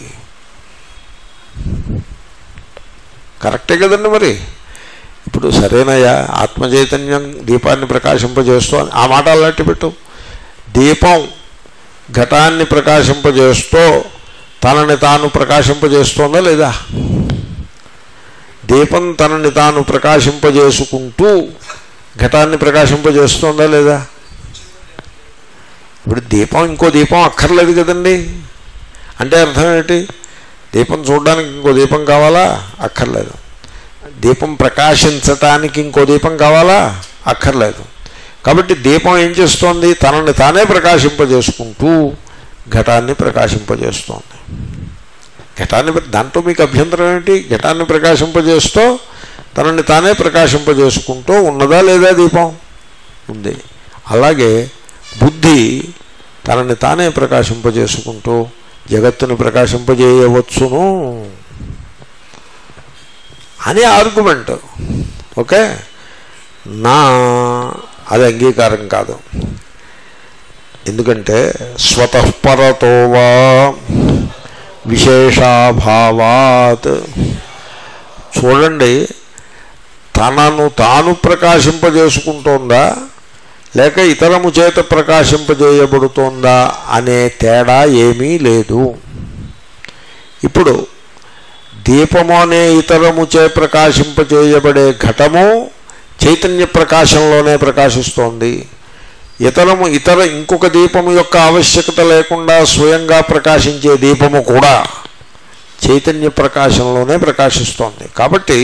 కరెక్టే కదండి. మరి ఇప్పుడు సరేనయ్యా, ఆత్మచైతన్యం దీపాన్ని ప్రకాశింపజేస్తోంది, ఆ మాట అలాంటి పెట్టు. దీపం ఘటాన్ని ప్రకాశింపజేస్తూ తనని తాను ప్రకాశింపజేస్తోందా లేదా? దీపం తనని తాను ప్రకాశింపజేసుకుంటూ ఘటాన్ని ప్రకాశింపజేస్తోందా లేదా? ఇప్పుడు దీపం ఇంకో దీపం అక్కర్లేదు కదండి. అంటే అర్థం ఏంటి? దీపం చూడడానికి ఇంకో దీపం కావాలా? అక్కర్లేదు. దీపం ప్రకాశించటానికి ఇంకో దీపం కావాలా? అక్కర్లేదు. కాబట్టి దీపం ఏం చేస్తోంది? తనని తానే ప్రకాశింపజేసుకుంటూ ఘటాన్ని ప్రకాశింపజేస్తోంది. ఘటాన్ని, దాంట్లో మీకు అభ్యంతరం ఏంటి? ఘటాన్ని ప్రకాశింపజేస్తూ తనని తానే ప్రకాశింపజేసుకుంటూ ఉన్నదా లేదా? దీపం ఉంది. అలాగే బుద్ధి తనని తానే ప్రకాశింపజేసుకుంటూ జగత్తుని ప్రకాశింపజేయవచ్చును అని ఆర్గ్యుమెంట్. ఓకే, నా అది అంగీకారం కాదు. ఎందుకంటే స్వతఃపరతో వా విశేషాభావాత్ చూడండి, తనను తాను ప్రకాశింపజేసుకుంటోందా లేక ఇతరము చేత ప్రకాశింపజేయబడుతోందా అనే తేడా ఏమీ లేదు. ఇప్పుడు దీపము అనే ఇతరము చే ప్రకాశింపజేయబడే ఘటము చైతన్య ప్రకాశంలోనే ప్రకాశిస్తోంది. ఇంకొక దీపము యొక్క ఆవశ్యకత లేకుండా స్వయంగా ప్రకాశించే దీపము కూడా చైతన్య ప్రకాశంలోనే ప్రకాశిస్తోంది. కాబట్టి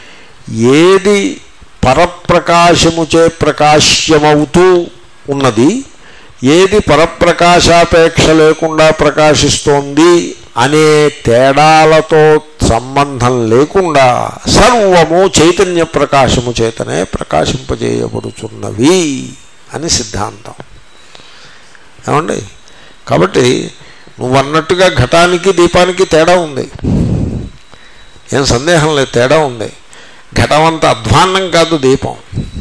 ఏది పరప్రకాశముచే ప్రకాశ్యమవుతూ ఉన్నది, ఏది పరప్రకాశాపేక్ష లేకుండా ప్రకాశిస్తోంది అనే తేడాలతో సంబంధం లేకుండా సర్వము చైతన్య ప్రకాశము చేతనే ప్రకాశింపజేయబడుతున్నవి అని సిద్ధాంతం. ఏమండి? కాబట్టి నువ్వన్నట్టుగా ఘటానికి దీపానికి తేడా ఉంది, ఏం సందేహం లేదు, తేడా ఉంది. ఘటం అంత అధ్వాన్నం కాదు దీపం,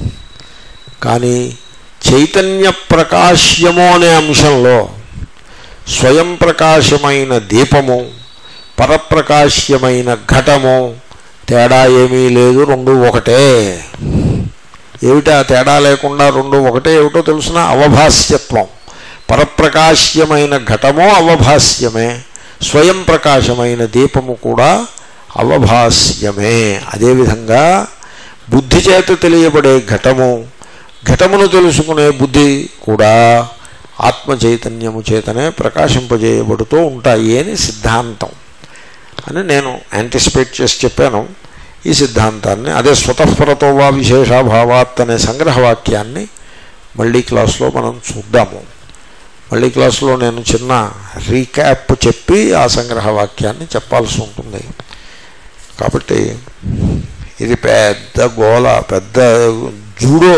కానీ చైతన్య ప్రకాశ్యము అనే అంశంలో స్వయం ప్రకాశమైన దీపము పరప్రకాశ్యమైన ఘటము తేడా ఏమీ లేదు, రెండు ఒకటే. ఏమిటా తేడా లేకుండా రెండు ఒకటే? ఏమిటో తెలుసిన? అవభాస్యత్వం. పరప్రకాశ్యమైన ఘటము అవభాస్యమే, స్వయం ప్రకాశమైన దీపము కూడా అవభాస్యమే. అదేవిధంగా బుద్ధి చేత తెలియబడే ఘటమును తెలుసుకునే బుద్ధి కూడా ఆత్మ చైతన్యము చేతనే ప్రకాశింపజేయబడుతూ ఉంటాయి అని సిద్ధాంతం అని నేను యాంటిసిపేట్ చేసి చెప్పాను. ఈ సిద్ధాంతాన్ని, అదే స్వతఃపరతో వా విశేషాభావాత్ అనే సంగ్రహవాక్యాన్ని మళ్ళీ క్లాసులో మనం చూద్దాము. మళ్ళీ క్లాసులో నేను చిన్న రీక్యాప్ చెప్పి ఆ సంగ్రహవాక్యాన్ని చెప్పాల్సి ఉంటుంది. కాబట్టి ఇది పెద్ద గోల, పెద్ద జూడో.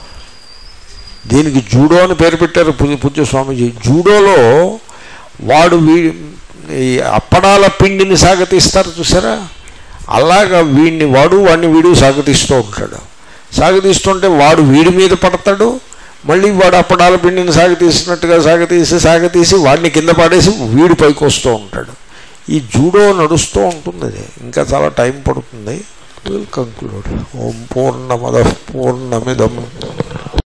దీనికి జూడో అని పేరు పెట్టారు పూజ్య స్వామీజీ. జూడోలో వాడు ఈ అప్పడాల పిండిని సాగతీస్తారు చూసారా, అలాగా వాడిని వీడు సాగతీస్తూ ఉంటాడు. సాగతీస్తుంటే వాడు వీడి మీద పడతాడు, మళ్ళీ వాడు అప్పడాల పిండిని సాగతీసినట్టుగా సాగతీసి వాడిని కింద పడేసి వీడి పైకి వస్తూ ఉంటాడు. ఈ జూడో నడుస్తూ ఉంటుంది. ఇంకా చాలా టైం పడుతుంది. Will conclude. ఓం పూర్ణమదః పూర్ణమిదం